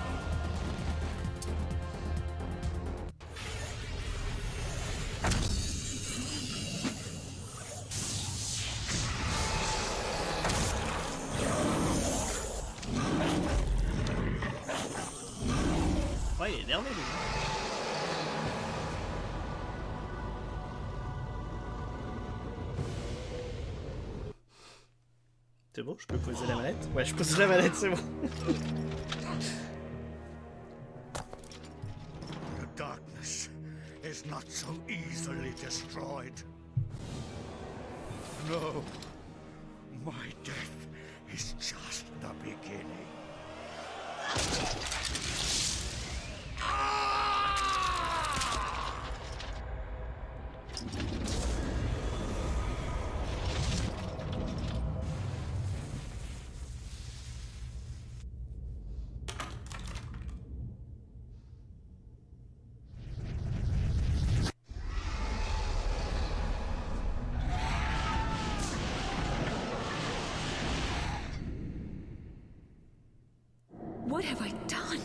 Speaker 1: Ouais, il est énervé, lui. C'est bon, je peux poser la manette? Ouais, je pose la manette, c'est bon.
Speaker 3: The darkness is not so easily destroyed. No, my death is just the beginning.
Speaker 4: What have I done?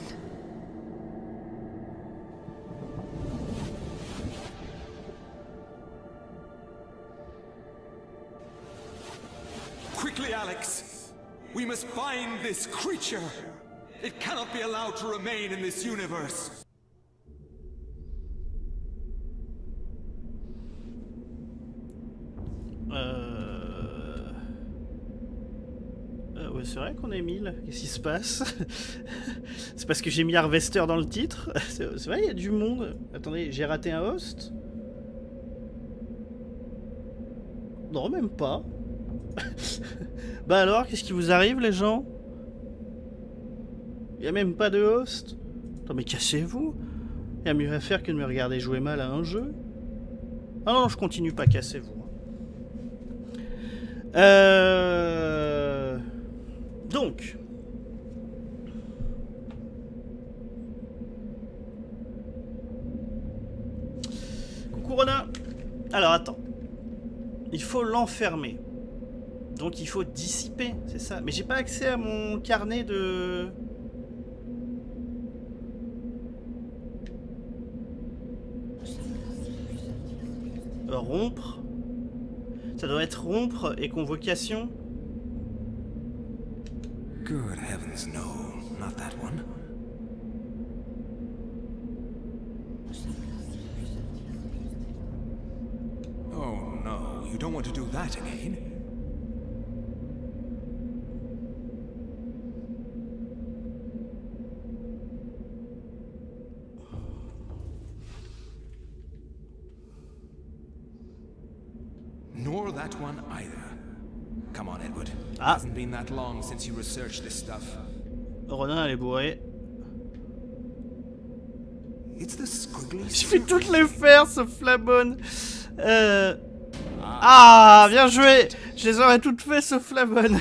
Speaker 7: Quickly, Alex! We must find this creature! It cannot be allowed to remain in this universe!
Speaker 1: Euh... euh ouais, c'est vrai qu'on est mille. Qu'est-ce qui se passe? C'est parce que j'ai mis Harvester dans le titre? C'est vrai, il y a du monde. Attendez, j'ai raté un host? Non, même pas. Bah alors, qu'est-ce qui vous arrive, les gens? Il y a même pas de host? Attends, mais cassez-vous. Il y a mieux à faire que de me regarder jouer mal à un jeu. Ah non, je continue pas, cassez-vous. Euh... Donc. Coucou Ronin. Alors attends. Il faut l'enfermer. Donc il faut dissiper, c'est ça. Mais j'ai pas accès à mon carnet de... Euh, rompre. Ça doit être rompre et convocation.
Speaker 7: Good heavens, no, not that one. Oh no, you don't want to do that again. Nor that one either. Come on, Edward. It
Speaker 1: Ah.
Speaker 7: hasn't been that long since you researched this stuff.
Speaker 1: Ronin, elle est bourrée.
Speaker 7: It's the squiggly.
Speaker 1: Je vais toutes les faire, ce Flamon. Euh... Ah, bien joué. Je les aurais toutes fait, ce Flamon.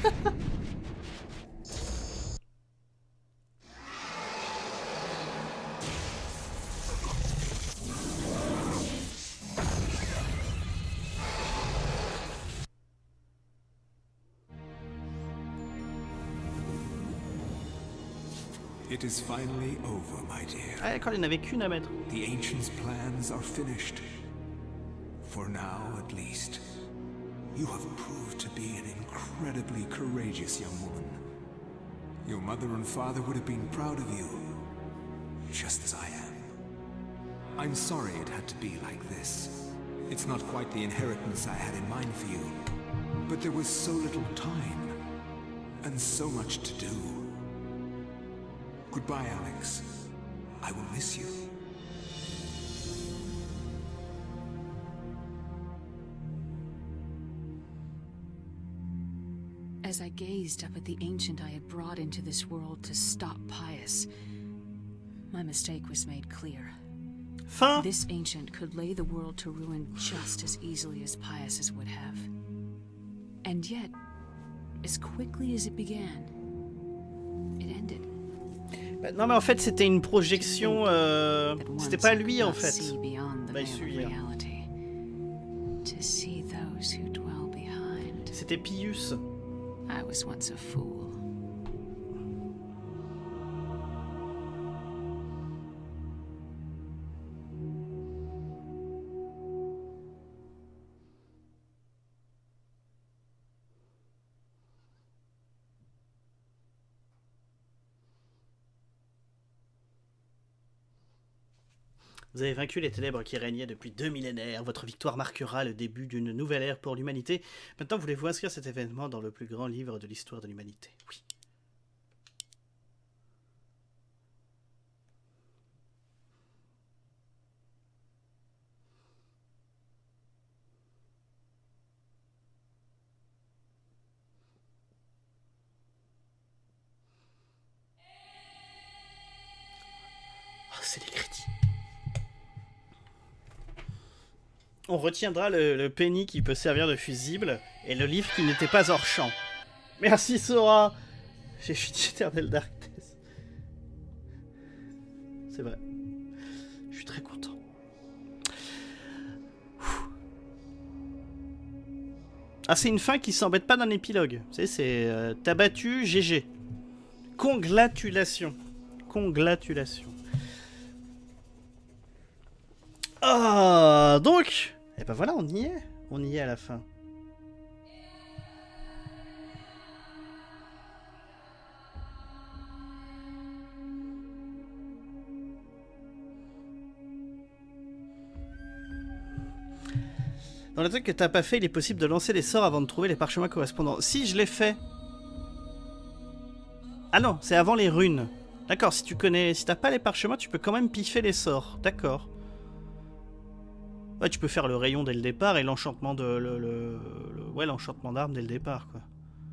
Speaker 7: It is finally over, my dear.
Speaker 1: Ah d'accord, il n'y en avait qu'une à mettre.
Speaker 7: The Ancients' plans are finished. For now, at least. You have proved to be an incredibly courageous young woman. Your mother and father would have been proud of you. Just as I am. I'm sorry it had to be like this. It's not quite the inheritance I had in mind for you. But there was so little time. And so much to do. Goodbye, Alex. I will miss you.
Speaker 4: As I gazed up at the ancient I had brought into this world to stop Pius, my mistake was made clear.
Speaker 1: Fin.
Speaker 4: This ancient could lay the world to ruin just as easily as Pius's would have. And yet, as quickly as it began, it ended.
Speaker 1: Bah, non mais en fait c'était une projection, euh... c'était pas lui en fait. Bah, c'était Pius.
Speaker 4: I was once a fool.
Speaker 1: Vous avez vaincu les ténèbres qui régnaient depuis deux millénaires. Votre victoire marquera le début d'une nouvelle ère pour l'humanité. Maintenant, voulez-vous inscrire cet événement dans le plus grand livre de l'histoire de l'humanité? Oui. Oh, c'est les crédits. On retiendra le, le penny qui peut servir de fusible et le livre qui n'était pas hors champ. Merci Sora. J'ai fini Eternal Darkness. C'est vrai. Je suis très content. Ah, c'est une fin qui s'embête pas d'un épilogue. Vous savez, c'est euh, t'as battu, G G. Congratulations. Congratulations. Ah, donc, et ben voilà, on y est. On y est à la fin. Dans le truc que t'as pas fait, il est possible de lancer les sorts avant de trouver les parchemins correspondants. Si, je l'ai fait. Ah non, c'est avant les runes. D'accord, si tu connais, si t'as pas les parchemins, tu peux quand même piffer les sorts. D'accord. Ouais, tu peux faire le rayon dès le départ et l'enchantement de le, le, le ouais, l'enchantement d'armes dès le départ, quoi.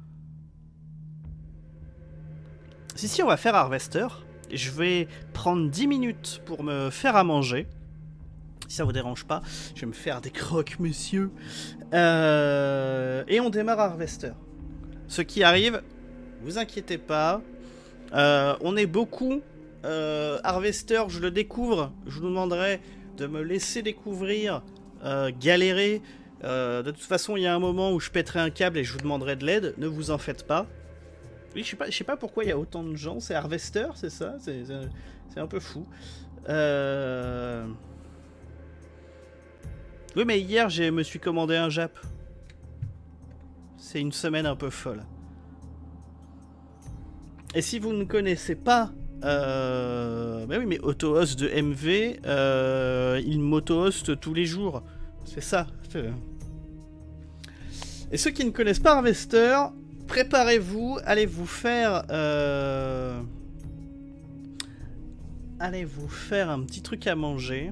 Speaker 1: Si si, on va faire Harvester. Je vais prendre dix minutes pour me faire à manger. Si ça vous dérange pas, je vais me faire des croques, monsieur. Euh, et on démarre Harvester. Ce qui arrive, vous inquiétez pas. Euh, on est beaucoup. Euh, Harvester, je le découvre. Je vous demanderai de me laisser découvrir, euh, galérer. Euh, de toute façon, il y a un moment où je pèterai un câble et je vous demanderai de l'aide. Ne vous en faites pas. Oui, je sais pas, je sais pas pourquoi il y a autant de gens. C'est Harvester, c'est ça? C'est un peu fou. Euh... Oui, mais hier, je me suis commandé un Jap. C'est une semaine un peu folle. Et si vous ne connaissez pas... Euh... Bah oui, mais auto-host de M V, euh... il m'auto-host tous les jours. C'est ça. Et ceux qui ne connaissent pas Harvester, préparez-vous, allez vous faire... Euh... Allez vous faire un petit truc à manger.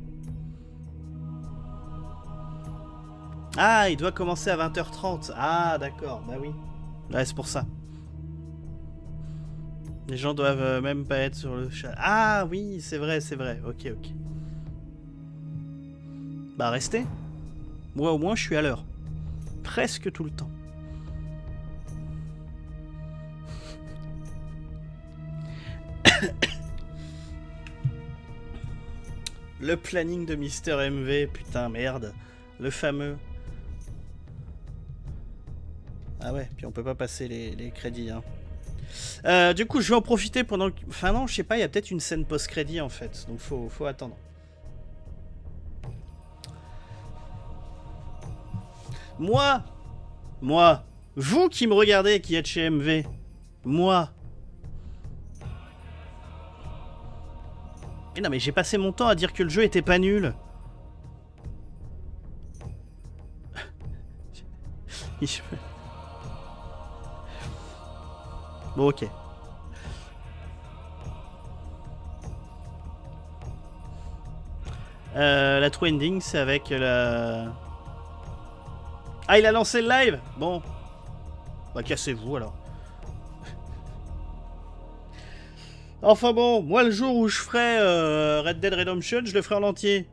Speaker 1: Ah, il doit commencer à vingt heures trente. Ah, d'accord, bah oui. Ouais, c'est pour ça. Les gens doivent même pas être sur le chat. Ah oui, c'est vrai, c'est vrai. Ok, ok. Bah restez. Moi au moins je suis à l'heure. Presque tout le temps. Le planning de Mister M V, putain merde. Le fameux. Ah ouais, puis on peut pas passer les, les crédits, hein. Euh, du coup, je vais en profiter pendant... Enfin non, je sais pas, il y a peut-être une scène post-crédit en fait, donc faut, faut attendre. Moi, moi, vous qui me regardez, qui êtes chez M V, moi. Mais non, mais j'ai passé mon temps à dire que le jeu était pas nul. Bon, ok. Euh, la true ending, c'est avec la... Ah, il a lancé le live. Bon. Bah, cassez-vous, alors. Enfin bon, moi, le jour où je ferai euh, Red Dead Redemption, je le ferai en entier.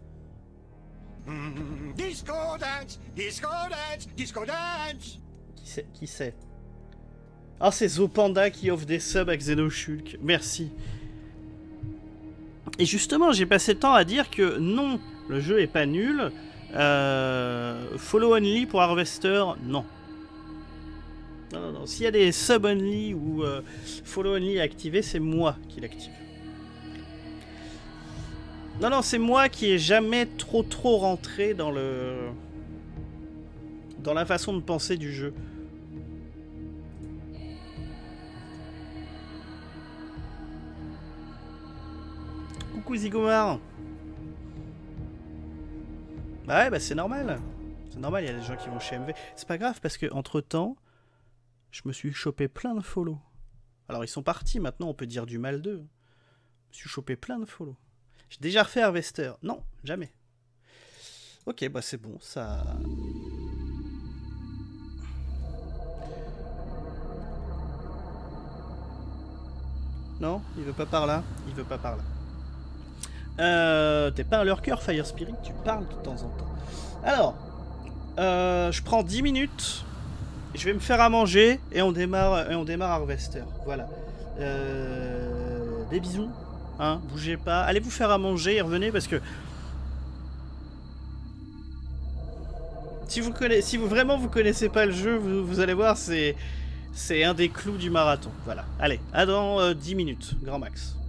Speaker 3: Mm, disco dance, disco dance, disco dance.
Speaker 1: Qui c'est? Qui c'est? Ah, c'est Zopanda qui offre des subs à Xenoshulk. Merci. Et justement, j'ai passé le temps à dire que non, le jeu est pas nul. Euh, follow only pour Harvester, non. Non, non, non. S'il y a des sub only ou euh, follow only activés, c'est moi qui l'active. Non, non, c'est moi qui ai jamais trop trop rentré dans le... dans la façon de penser du jeu. Coucou Zigomar. Bah ouais, bah c'est normal. C'est normal, il y a des gens qui vont chez M V. C'est pas grave parce que entre temps, je me suis chopé plein de follow. Alors ils sont partis, maintenant on peut dire du mal d'eux. Je me suis chopé plein de follow. J'ai déjà refait Harvester. Non, jamais. Ok, bah c'est bon, ça... Non, il veut pas par là. Il veut pas par là. Euh, T'es pas un lurker, Fire Spirit, tu parles de temps en temps. Alors, euh, je prends dix minutes. Je vais me faire à manger et on démarre, et on démarre Harvester. Voilà. Euh, des bisous. Hein, bougez pas. Allez vous faire à manger et revenez parce que... Si vous, connaissez, si vous vraiment vous connaissez pas le jeu, vous, vous allez voir, c'est... C'est un des clous du marathon. Voilà. Allez, à dans euh, dix minutes, grand max.